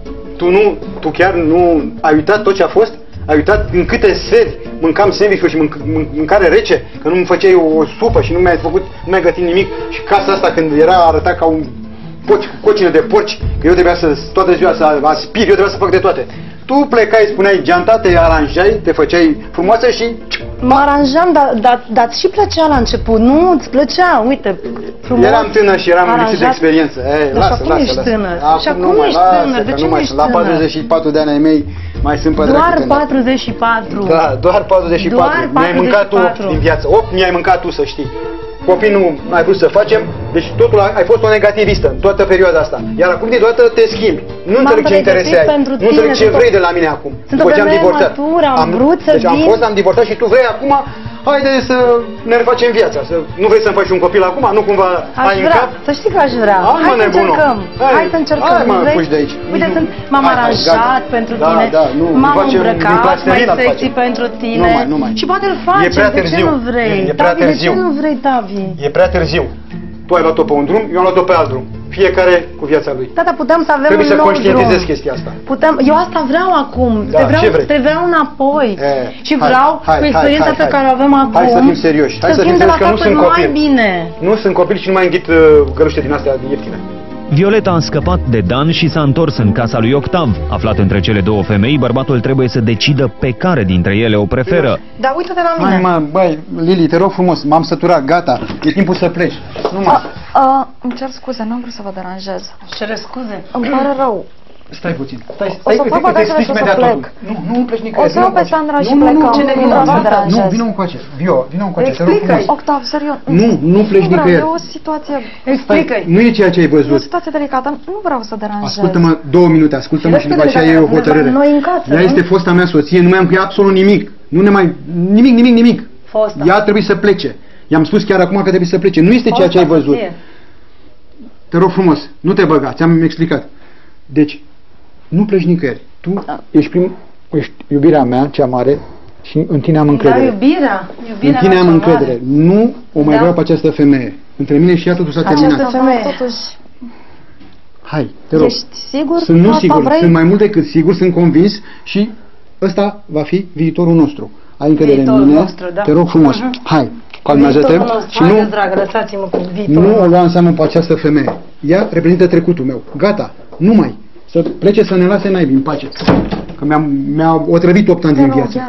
Tu chiar nu ai uitat tot ce a fost? Ai uitat în câte seri mâncam sandwich-uri și mâncare rece? Că nu-mi făceai o supă și nu mi-ai gătit nimic? Și casa asta când era arătat ca un porci cu cocină de porci, că eu trebuia toată ziua să aspir, eu trebuia să fac de toate. Tu plecai, spuneai geanta, te aranjai, te făceai frumoasă și... Mă aranjam, dar și plăcea la început, nu? Îți plăcea, uite, frumos. Eram tânăr și eram lipsit de experiență. Lasă. Ești tânăr. Și acum ești tânăr, de ce nu ești tânăr? La 44 de ani ai mei mai sunt pe doar 44. Da, doar 44. Mi-ai mâncat tu 8 din viață. 8 mi-ai mâncat tu, să știi. Copii nu ai vrut să facem, deci totul ai fost o negativistă în toată perioada asta. Iar acum deodată te schimbi. Nu înțeleg ce interese ai. Nu înțeleg ce vrei de la mine acum. Sunt o femeie matură, am vrut să vin. Deci am divorțat și tu vrei acum, haide să ne refacem viața. Nu vrei să-mi faci un copil acum? Nu cumva ai în cap? Să știi că aș vrea. Hai să încercăm. Hai să încercăm. Hai mă, fugi de aici. Uite, m-am aranjat pentru tine. M-am îmbrăcat mai sexy pentru tine. Și poate îl facem. De ce nu vrei? De ce nu vrei, Tavi? E prea târziu. Tu ai luat-o pe un drum, eu am luat-o pe alt drum. Fiecare cu viața lui. Tata, putem să avem Trebuie un nou drum. Trebuie să conștientizez chestia asta. Eu asta vreau acum. Te vreau înapoi. Și vreau, cu experiența pe care o avem acum, hai să fim serioși. Hai să fim serioși că nu sunt copil. Mai bine. Nu sunt copil și nu mai înghit găluște din astea ieftine. Violeta a scăpat de Dan și s-a întors în casa lui Octav. Aflat între cele două femei, bărbatul trebuie să decidă pe care dintre ele o preferă. Dar uite-te la mine. Hai, băi, Lili, te rog frumos, m-am săturat, gata, e timpul să pleci. Îmi cer scuze, n-am vrut să vă deranjez. Cere scuze. Îmi pare rău. Stai puțin. Stai, că te explic imediat totul. Nu pleci nicăieri. O să iau pe Sandra și plecăm. Nu vreau să deranjez. Nu, vină încoace. Vină încoace, te rog frumos. Octav, serios. Nu pleci nicăieri. E o situație... Explică-i. Nu e ceea ce ai văzut. E o situație delicată. Nu vreau să deranjez. Ascultă-mă 2 minute, ascultă-mă și după aceea e o hotărâre. Ea este fosta mea soție, nu mi-am încheiat absolut nimic. Nimic. Ea trebuie să plece. I-am spus chiar acum că trebuie să plece. Nu este ceea ce ai văzut. Te rog frumos, nu te băga, ți-am explicat. Deci, nu pleci nicăieri. Tu ești iubirea mea, cea mare, și în tine am încredere. Dar iubirea în tine am încredere. Nu o mai vreau pe această femeie. Între mine și ea totul s-a terminat. Această femeie. Hai, te rog. Ești sigur? Sunt nu sigur, vrei? Sunt mai mult decât sigur, sunt convins și ăsta va fi viitorul nostru. Ai încredere în mine, da. Te rog frumos, hai, calmează-te și nu, nu o lua în seamă pe această femeie. Ea reprezintă trecutul meu. Gata, nu mai. Să plece să ne lase naibii în pace. Că mi-a otrăvit 8 ani din viață.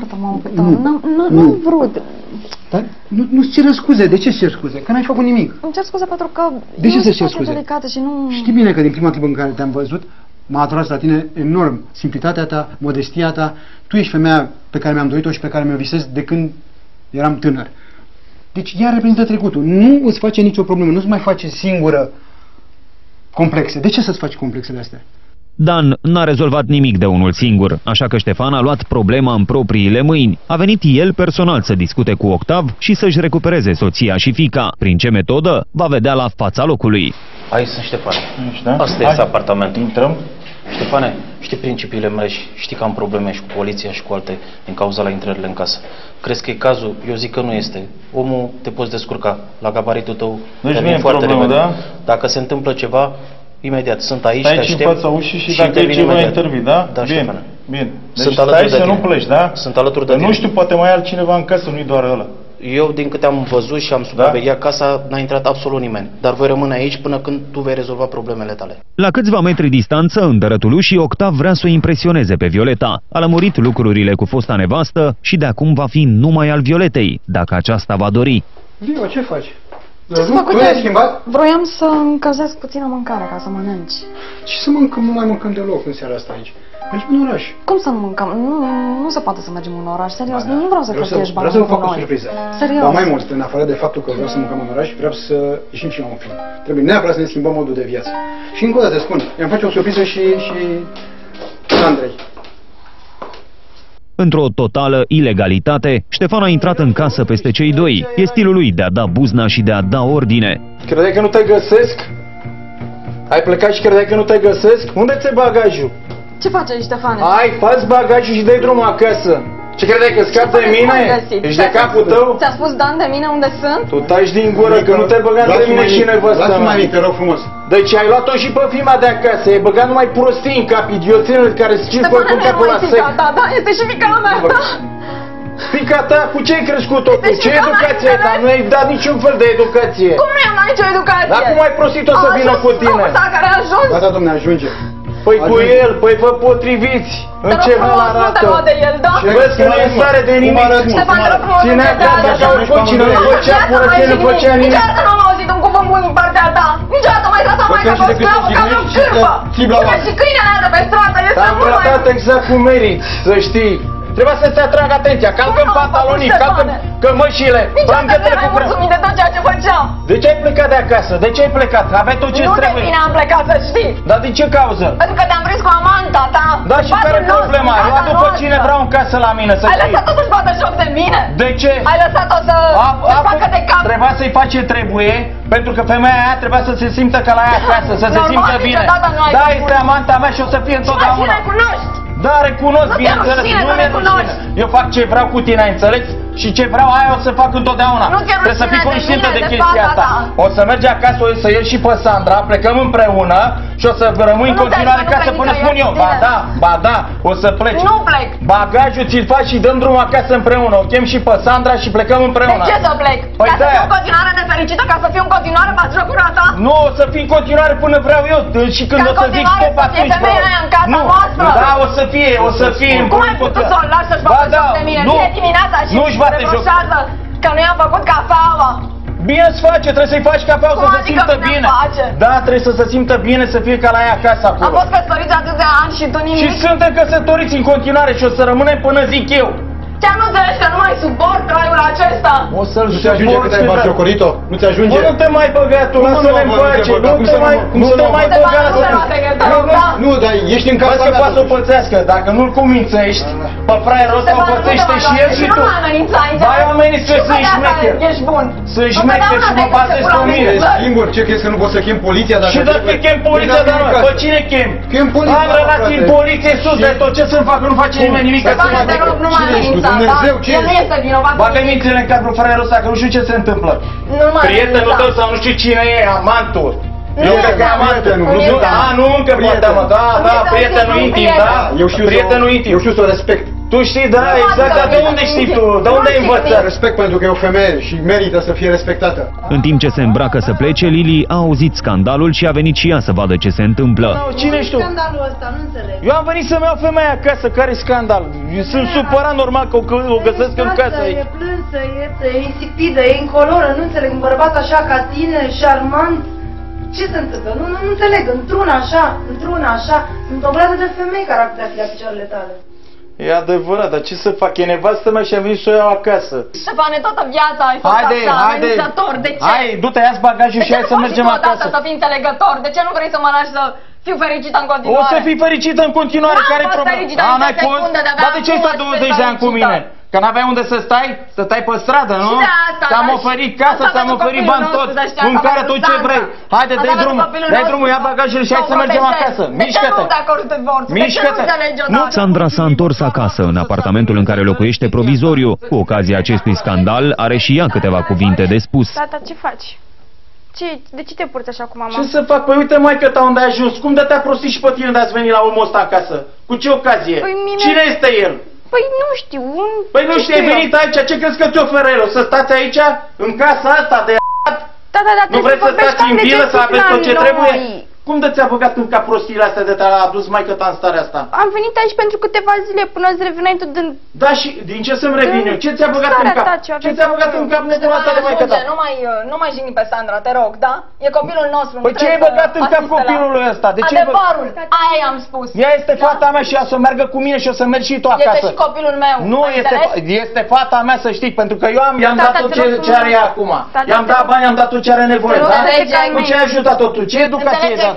Nu vrut. Dar nu-ți cer scuze. De ce-ți cer scuze? Că n-ai făcut nimic. Îmi cer scuze pentru că de ce să cer scuze? Și nu... Știi bine că din prima clipă în care te-am văzut, m-a atras la tine enorm simplitatea ta, modestia ta. Tu ești femeia pe care mi-am dorit-o și pe care mi-o visez de când eram tânăr. Deci ea reprezintă trecutul. Nu îți face nicio problemă. Nu-ți mai face singură complexe. De ce să-ți faci complexele astea? Dan n-a rezolvat nimic de unul singur, așa că Ștefan a luat problema în propriile mâini. A venit el personal să discute cu Octav și să-și recupereze soția și fiica. Prin ce metodă? Va vedea la fața locului. Aici sunt, Ștefane. Asta este apartamentul. Intrăm. Ștefane, știi principiile mele și știi că am probleme și cu poliția și cu alte din cauza la intrările în casă. Crezi că e cazul? Eu zic că nu este. Omul te poți descurca. La gabaritul tău deci foarte repede. Da? Dacă se întâmplă ceva, imediat, sunt aici, te aștept. Stai în fața ușii și dacă e ceva intervii, da? Da, bine, Ștefane. Bine. Deci stai să nu pleci, da? Sunt alături de tine. Nu știu, poate mai ai altcineva în casă, nu-i doar ăla. Eu, din câte am văzut și am supravegheat casa, n-a intrat absolut nimeni. Dar voi rămâne aici până când tu vei rezolva problemele tale. La câțiva metri distanță, în dărătul ușii, Octav vrea să o impresioneze pe Violeta. A lămurit lucrurile cu fosta nevastă și de acum va fi numai al Violetei, dacă aceasta va dori. Vio, ce faci? Ce să fac? Vroiam să încălzesc puțină mâncare ca să mănânci. Ce să mâncăm? Nu mai mâncăm deloc în seara asta aici. Mergem în oraș. Cum să nu mâncăm? Nu se poate să mergem în oraș, serios. Nu vreau să cheltuiești bani. Vreau să vă fac o surpriză. Serios. Dar mai mult, în afară de faptul că vreau să mâncăm în oraș, vreau să ieșim și la un film. Trebuie neapărat să ne schimbăm modul de viață. Și încă o dată spun, i-am face o surpriză și Andrei. Într-o totală ilegalitate, Ștefan a intrat în casă peste cei doi. E stilul lui de a da buzna și de a da ordine. Credeai că nu te găsesc? Ai plecat și credeai că nu te găsesc? Unde ți-e bagajul? Ce faci aici, Ștefane? Hai, fă-ți bagajul și dai drumul acasă. Ce credeai că scapi de mine? Ești de capul tău? Ți-a spus Dan de mine unde sunt? Tu taci din gură că nu te-ai băgat de mine și nevăstă. Lasă-mă, te rog frumos. Deci ai luat-o și pe firma de acasă, ai băgat numai prostii în cap, idioțenul care se circulă cu capul la sec. Da, este și fiica mea, da. Fiica ta, cu ce ai crescut-o tu? Ce educație ai dat? Nu ai dat niciun fel de educație. Cum nu am nicio educație? Dar cum ai prostit-o să vină cu tine? Care a ajuns? Gata, domne, ajunge. Păi cu el, păi vă potriviți. În ce hal arată? Vezi că nu e stare de nimic. Ținea casa ca oricum, cine nu făcea curăție, nu făcea nimic. Niciodată nu am auzit un cuvânt bun din partea ta. Niciodată mai trata mai ca o sclavă, ca o cârpă. Și câinea neadă pe stradă, este Te-am mult mai... tratat exact cum meriți, să știi. Trebuia să-ți atrag atenția, calcă-mi pantalonii, calcă-mi cămășile, Niciodată nu am mulțumit de tot ceea ce făceam. De ce ai plecat de acasă? De ce ai plecat? Aveai tot ce trebuie. Nu de tine am plecat, să știi. Dar din ce cauză? Pentru că te-am prins cu amanta ta. Da, și care e problema? Ai luat după cine vreau în casă la mine, să știi. Ai lăsat-o să-și bată joc de mine. De ce? Ai lăsat-o să facă de cap. Trebuia să-i faci ce trebuie, pentru că femeia aia trebuia să se simtă ca la ea acasă, să se simtă bine. Da, este amanta mea și o să fie întotdeauna. Și recunoști. Da, recunosc, bineînțeles, nu mi-e rușine. Eu fac ce vreau cu tine, ai înțeles? Și ce vreau, aia o să fac întotdeauna. Trebuie să fii conștientă de chestia asta. O să mergi acasă, o să iei și pe Sandra, plecăm împreună și o să rămâi în continuare acasă până spun eu. Ba da, o să pleci. Nu plec. Bagajul ți-l faci și dăm drumul acasă împreună. O chem și pe Sandra și plecăm împreună. De ce să plec? Ca să fiu în continuare nefericită, ca să fiu în continuare batjocura ta? Nu, o să fii în continuare până vreau eu. Și când o să zic stop atunci, nu, da, o să fie. Cum ai putut să o lași să-și bată joc de mine? Vine dimineața și reproșează că nu i-am făcut cafeaua. Bine îți face, trebuie să-i faci cafeaua să se simtă bine. Da, trebuie să se simtă bine, să fie ca la ea acasă acolo. Am fost căsătoriți atâția ani și tu nimic. Și suntem căsătoriți în continuare și o să rămânem până zic eu. Chiar nu înțelegi că nu mai suport traiul acesta? O să-l Nu ți ajunge cât ai batjocorit-o? Nu ți ajunge? Nu te mai băga tu, lasă-le în pace. Nu te mai băga. Nu, dar ești în casa mea. Că poate să o pățească, dacă nu-l cumințești, pe fraierul ăsta o pățește și el și tu. Ba, eu amenință să-i șmecher. Ești bun. Să-i șmecher și mă bazezi pe mine. Singur, ce crezi că nu poți să chem poliția? Și dacă chem poliția, dar pe cine chem? Chem poliția. Am relații în poliție sus de tot, ce să-mi fac? Nu face nimeni nimic. Dumnezeu, ce el nu este vinovat. Bagă mințile în cadrul fraierul ăsta, că nu știu ce se întâmplă. Prietenul tău sau nu știu cine e, amantul. Eu cred că amantul. Nu încă poate, mă. Da, prietenul intim, da? Prietenul intim. Eu știu să o respect. Tu știi, da, exact, dar de unde știi tu? De unde ai învățat? Respect pentru că e o femeie și merită să fie respectată. În timp ce se îmbracă să plece, Lili a auzit scandalul și a venit și ea să vadă ce se întâmplă. Cine ești tu? Scandalul ăsta, nu înțeleg. Eu am venit să-mi iau femeia acasă, care e scandal? Eu sunt supărat normal că o găsesc în casă aici. E plânsă, e insipidă, e incoloră, nu înțeleg, un bărbat așa ca tine, șarmant. Ce se întâmplă? Nu înțeleg, într-una așa, sunt o grămadă de femei care ar putea fi la picioarele tale. E adevărat, dar ce să fac? E nevastă mea și am venit să o iau acasă. Ștefane, toată viața ai fost așa, amenințător, de ce? Hai, du-te, ia-ți bagajul și hai să mergem acasă. Să fii înțelegător, de ce nu vrei să mă lași să fiu fericită în continuare? O să fii fericită în continuare, care-i problema? N-ai fost? Dar de ce ai stat 20 de ani cu mine? Că n-aveai unde să stai? Stătai pe stradă, nu? Ți-am oferit casă, ți-am oferit bani tot, mâncare, tot ce vrei. Haide, dai drumul, ia bagajele și hai să mergem acasă. Mișcă-te! Mișcă-te! Sandra s-a întors acasă, în apartamentul în care locuiește provizoriu. Cu ocazia acestui scandal, are și ea câteva cuvinte de spus. Tata, ce faci? De ce te porți așa cu mama? Ce să fac? Păi uite, maică ta, unde ai ajuns. Cum de te-a prostit și pe tine de ați venit la omul ăsta acasă? Cu ce ocazie? Cine este el? Păi nu știu, Păi nu știi, ai venit aici, ce crezi că ți oferă el? O să stați aici, în casa asta de Da, nu vreți să stați în vilă, să aveți tot ce trebuie? Cum de ți-a băgat în cap prostiile astea de te-a adus maică-ta în starea asta? Am venit aici pentru câteva zile până îți reveneai tu din... Da, și din ce să-mi revin eu? Ce ți-a băgat în cap? Ce ți-a băgat în cap nebuna asta de maică-ta? Nu mai jigni pe Sandra, te rog, da? E copilul nostru. Păi ce ai băgat în cap copilului ăsta? Adevărul, aia am spus. Ea este fata mea și ea să meargă cu mine și o să mergi și tu acasă. Este și copilul meu. Nu, este fata mea, să știi, pentru că eu i-am dat tot ce are ea acum. I-am dat bani, i-am dat tot ce are nevoie, da? Cu ce ai ajutat-o tu? Ce educație ai dat?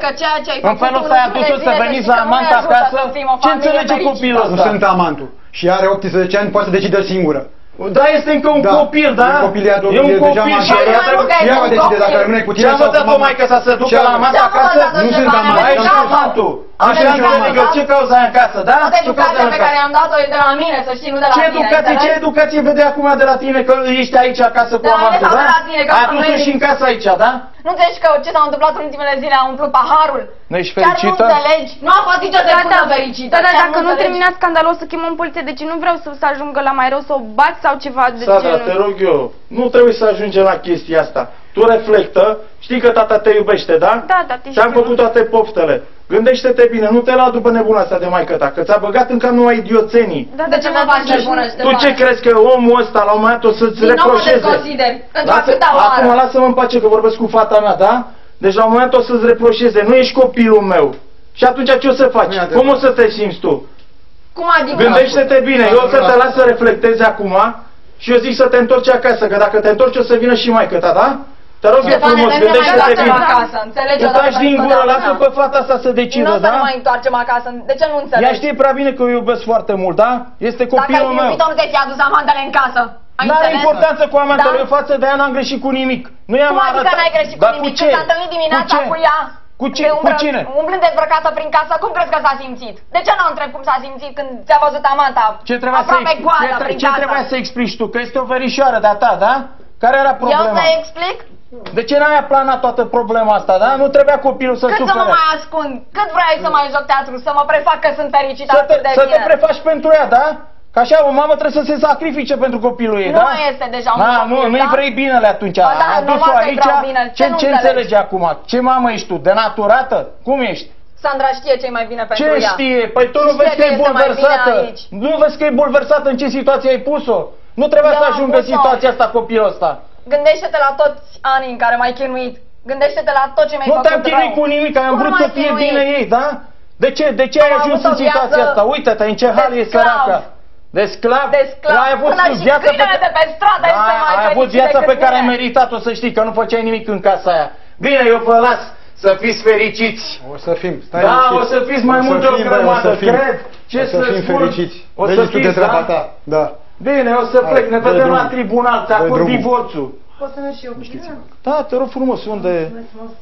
că ceea ce ai În felul ăsta ai adus-o să veniți la amant acasă? Ce înțelege copilul ăsta? Nu sunt amantul. Și are 18 ani, poate să decide singură. Da, este încă un copil, da? E un copil și ea va decide dacă rămâne cu tine sau cu mama. Ce-a învățat-o maică să ducă la amant acasă? Nu sunt amant. Ai și amantul. Așa înțeleg eu, ce cauza ai în casă, da? Educația pe care am dat-o e de la mine, să știi, nu de la tine. Ce educație vede acum de la tine că ești aici acasă cu amantul, da? Ai adus-o și în casă aici, da? Nu înțelegi că ce s-a întâmplat în ultimele zile, a umplut paharul? Nu ești fericită? Chiar nu înțelegi? Nu a fost nicio secundă fericită. Da, dacă nu terminați scandalul, o să chemăm poliție, deci nu vreau să ajungă la mai rău, să o bați sau ceva de genul. Sada, te rog eu, nu trebuie să ajungem la chestia asta. Tu reflectă, știi că tata te iubește, da? Da, tati. Ți-am făcut toate poftele. Gândește-te bine, nu te lua după nebuna asta de maică ta, că ți-a băgat în cap numai idioțenii. Da, de ce mă faci nebună, Ștefan? Tu ce crezi că omul ăsta la un moment dat o să-ți reproșeze? Nu mă desconsideri, pentru atâta oară. Acum lasă-mă în pace că vorbesc cu fata mea, da? Deci la un moment dat o să-ți reproșeze, nu ești copilul meu. Și atunci ce o să faci? Cum o să te simți tu? Cum adică? Gândește-te bine, eu o să te las să reflectezi acum și eu zic să te întorci acasă, că dacă te întorci o să vină și maică ta, da? Te rog eu frumos, gândește-te bine. Tu taci din gură, lasă pe fata asta să decidă, da? Nu o să ne mai întoarcem acasă, de ce nu înțelegi? Ea știe prea bine că eu iubesc foarte mult, da? Este copilul meu. Dacă ai iubit-o, nu te-ai adus amantele în casă. N-are importanță cu amantele, eu față de ea n-am greșit cu nimic. Nu i-am arătat. Cum adică n-ai greșit cu nimic? Când s-a întâlnit dimineața cu ea, cu cine? Umblând dezbrăcată prin casă, cum crezi că s-a simțit? De ce nu întreb cum s-a simțit când ți-a văzut amanta aproape goală prin casă? Ce trebuia să explici tu? Că este o verișoară de-a ta, da? Care era problema? Eu să explic? De ce n-ai aplanat toată problema asta, da? Nu trebuia copilul să sufere. Cât să mă mai ascund? Cât vrei să mai joc teatru? Să mă prefac că sunt fericită atât de bine? Să te prefaci pentru ea, da? Că așa o mamă trebuie să se sacrifice pentru copilul ei, da? Nu este deja un copil, nu-i vrei binele atunci. Da, adus-o aici. Ce înțelegi acum? Ce mamă ești tu? Denaturată? Cum ești? Sandra știe ce e mai bine pentru ea. Ce știe? Păi tu nu vezi că e bulversată? Nu vezi că e bulversată în ce situație ai pus-o? Nu trebuia să ajungă situația asta copilul ăsta. Gândește-te la toți anii în care m-ai chinuit. Gândește-te la tot ce mi-ai făcut rău. Nu te-am chinuit cu nimic, am vrut să fie bine ei, da? De ce ai ajuns în situația asta? Uite-te, în ce hal e săraca. De sclav? Ai avut viața ai avut viața pe care ai meritat-o, să știi, că nu făceai nimic în casa aia. Bine, eu vă las să fiți fericiți. O să fim, da, o să fiți mai mult de o grămadă, cred. Ce să fim fericiți. O să fiți, da? Bine, o să plec, ne vedem la tribunal, ți acord divorțul. Poți să mergi și eu cu tine? Da, te rog frumos, unde...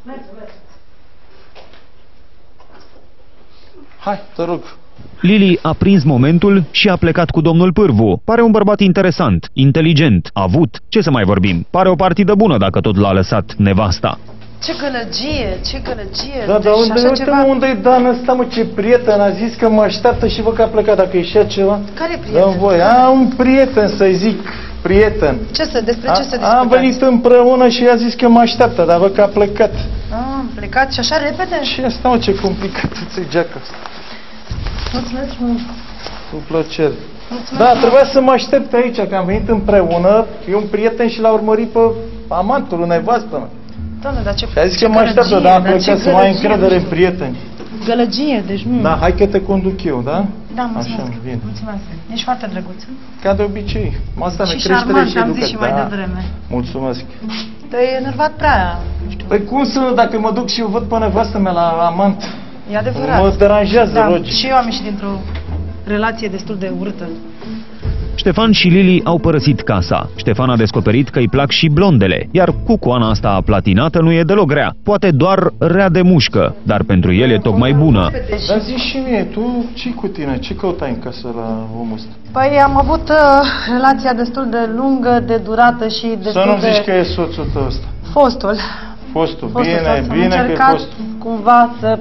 Hai, te rog. Lili a prins momentul și a plecat cu domnul Pârvu. Pare un bărbat interesant, inteligent, avut. Ce să mai vorbim? Pare o partidă bună dacă tot l-a lăsat nevasta. Ce gălăgie, ce gălăgie. Da, dar uite-mă unde-i Dan ăsta, mă, ce prieten. A zis că mă așteaptă și văd că a plecat, dacă ieșea ceva. Care prieten? Dă-mi voie. Un prieten, să-i zic, prieten. Despre ce se discutați? Am venit împreună și i-a zis că mă așteaptă, dar văd că a plecat. Am plecat și așa repede? Ce asta, mă, ce complicat ți-i geaca asta. Mulțumesc mult. Cu plăcere. Da, trebuia să mă aștept aici, că am venit împreună. E un prieten și l-a urmărit pe amantul, nevastă mea. Doamne, dar ce a zis că mă așteaptă, dar am plecat să mai ai încredere în prieteni. Gălăgie, deci nu. Da, hai că te conduc eu, da? Da, mulțumesc. Așa, bine. Mulțumesc. Ești foarte drăguț. Ca de obicei. Asta și șarmant, am zis și mai devreme. Mulțumesc. Te-ai enervat prea, nu știu. Păi cum să, dacă mă duc și eu văd pe nevastă mea la amant? E adevărat. Mă deranjează, da, logic. Și eu am ieșit dintr-o relație destul de urâtă. Ștefan și Lili au părăsit casa. Ștefan a descoperit că îi plac și blondele, iar cucoana asta platinată nu e deloc grea. Poate doar rea de mușcă, dar pentru el e tocmai bună. Dar zi și mie, tu ce cu tine? Ce căutai în casă la omul ăsta? Păi am avut relația destul de lungă, de durată și destul de... Să nu zici că e soțul tău ăsta. Fostul. Bine că e fost. Cumva să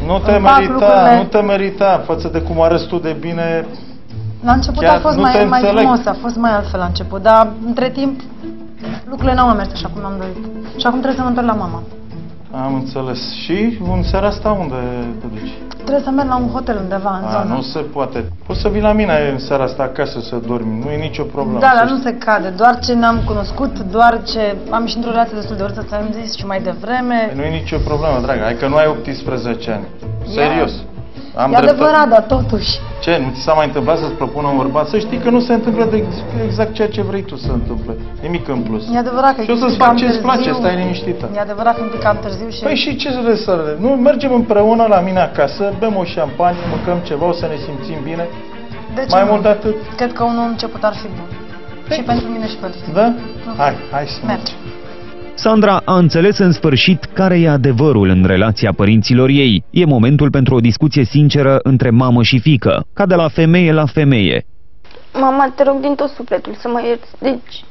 nu te merita față de cum arăți tu de bine. La început a fost mai frumos, a fost mai altfel la început, dar între timp lucrurile n-au mai mers așa cum am dorit. Și acum trebuie să mă întorc la mama. Am înțeles. Și în seara asta unde te duci? Trebuie să merg la un hotel undeva în zonă. Nu se poate. Poți să vii la mine în seara asta acasă să dormi, nu e nicio problemă. Da, dar nu se cade, doar ce ne-am cunoscut, doar ce am ieșit într-o relație destul de urâtă, ți-am zis și mai devreme. Nu e nicio problemă, dragă, hai că nu ai 18 ani. Serios. E adevărat, dar totuși. Ce? Nu ți s-a mai întâmplat să-ți propună un bărbat? Să știi că nu se întâmplă exact ceea ce vrei tu să întâmple. Nimic în plus. E adevărat că și o să-ți fac ce-ți place, stai liniștită. E adevărat că un pic cam târziu și... Păi și ce să vezi să... Nu, mergem împreună la mine acasă, bem o șampanie, mâncăm ceva, o să ne simțim bine. Mai mult de atât. Cred că unul început ar fi bun. Și pentru mine și pentru tine. Da? Hai să mergem. Sandra a înțeles în sfârșit care e adevărul în relația părinților ei. E momentul pentru o discuție sinceră între mamă și fiică, ca de la femeie la femeie. Mama, te rog din tot sufletul să mă ierți. Deci,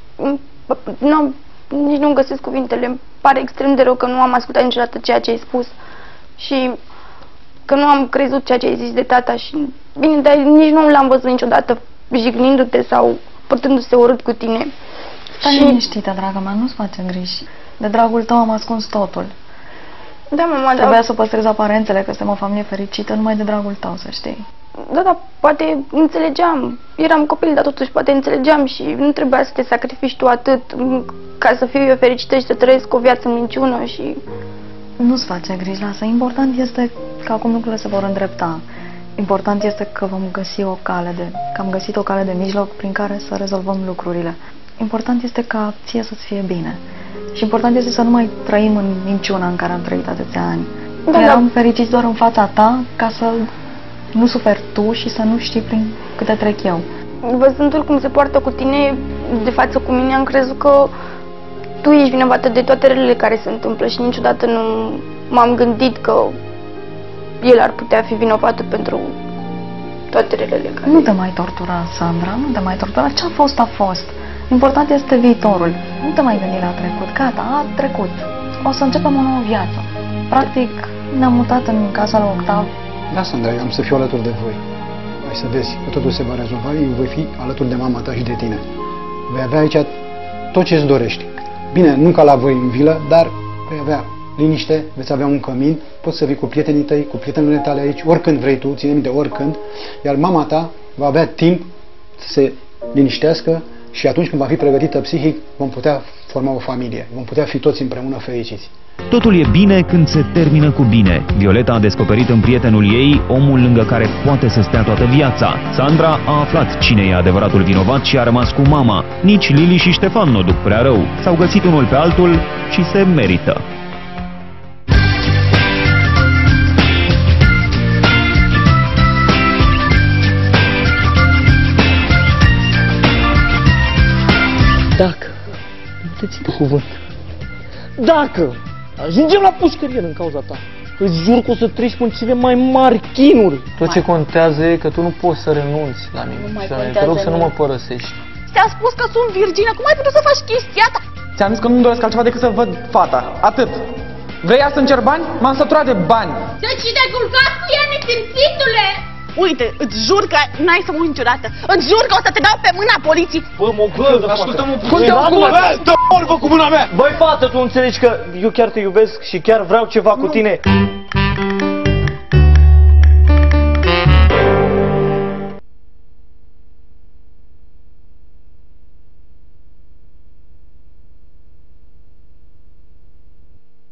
nici nu găsesc cuvintele. Îmi pare extrem de rău că nu am ascultat niciodată ceea ce ai spus. Și că nu am crezut ceea ce ai zis de tata. Și, bine, dar nici nu l-am văzut niciodată jignindu-te sau purtându-se urât cu tine. Stai liniștită, dragă mea, nu-ți face griji. De dragul tău am ascuns totul. Da, mama, Trebuia să păstrez aparențele că suntem o familie fericită, numai de dragul tău, să știi. Da, dar poate înțelegeam. Eram copil, dar totuși poate înțelegeam și nu trebuia să te sacrifici tu atât ca să fiu eu fericită și să trăiesc o viață în minciună și... Nu-ți face griji, lasă. Important este că acum lucrurile se vor îndrepta. Important este că vom găsi o cale că am găsit o cale de mijloc prin care să rezolvăm lucrurile. Important este ca ție să-ți fie bine. Și important este să nu mai trăim în minciuna în care am trăit atâția ani. Da, eram fericiți doar în fața ta ca să nu suferi tu și să nu știi prin câte trec eu. Văzându-l cum se poartă cu tine de față cu mine, am crezut că tu ești vinovată de toate relele care se întâmplă și niciodată nu m-am gândit că el ar putea fi vinovat pentru toate relele care... Nu te mai tortura, Sandra, nu te mai tortura. Ce a fost, a fost. Important este viitorul. Nu te mai gândi la trecut. Gata, a trecut. O să începem o nouă viață. Practic, ne-am mutat în casa lui Octav. Da, Sandra, eu am să fiu alături de voi. Hai să vezi că totul se va rezolva. Eu voi fi alături de mama ta și de tine. Vei avea aici tot ce îți dorești. Bine, nu ca la voi în vilă, dar vei avea liniște, veți avea un cămin, poți să vii cu prietenii tăi, cu prietenele tale aici, oricând vrei tu, ține minte, oricând, iar mama ta va avea timp să se liniștească și atunci când va fi pregătită psihic, vom putea forma o familie, vom putea fi toți împreună fericiți. Totul e bine când se termină cu bine. Violeta a descoperit în prietenul ei omul lângă care poate să stea toată viața. Sandra a aflat cine e adevăratul vinovat și a rămas cu mama. Nici Lili și Ștefan nu o duc prea rău. S-au găsit unul pe altul și se merită. Dacă nu te țin cuvânt, dacă ajungem la pușcărie în cauza ta, îți jur că o să treci până cele mai mari chinuri. Tot ce contează e că tu nu poți să renunți la mine. Te rog să nu mă părăsești. Ți-am spus că sunt virgină, cum ai putut să faci chestia asta? Ți-am zis că nu-mi doresc altceva decât să văd fata, atât. Vrei să încerc bani? M-am săturat de bani. Deci te-ai culcat cu ea, nesimțitule! Uite, îți jur că n-ai să mă uit niciodată. Îți jur că o să te dau pe mâna poliției. Bă, mă gândă, ascultă-mă puțin. Dă-mă cu mâna mea! Băi, fată, tu înțelegi că eu chiar te iubesc și chiar vreau ceva cu tine?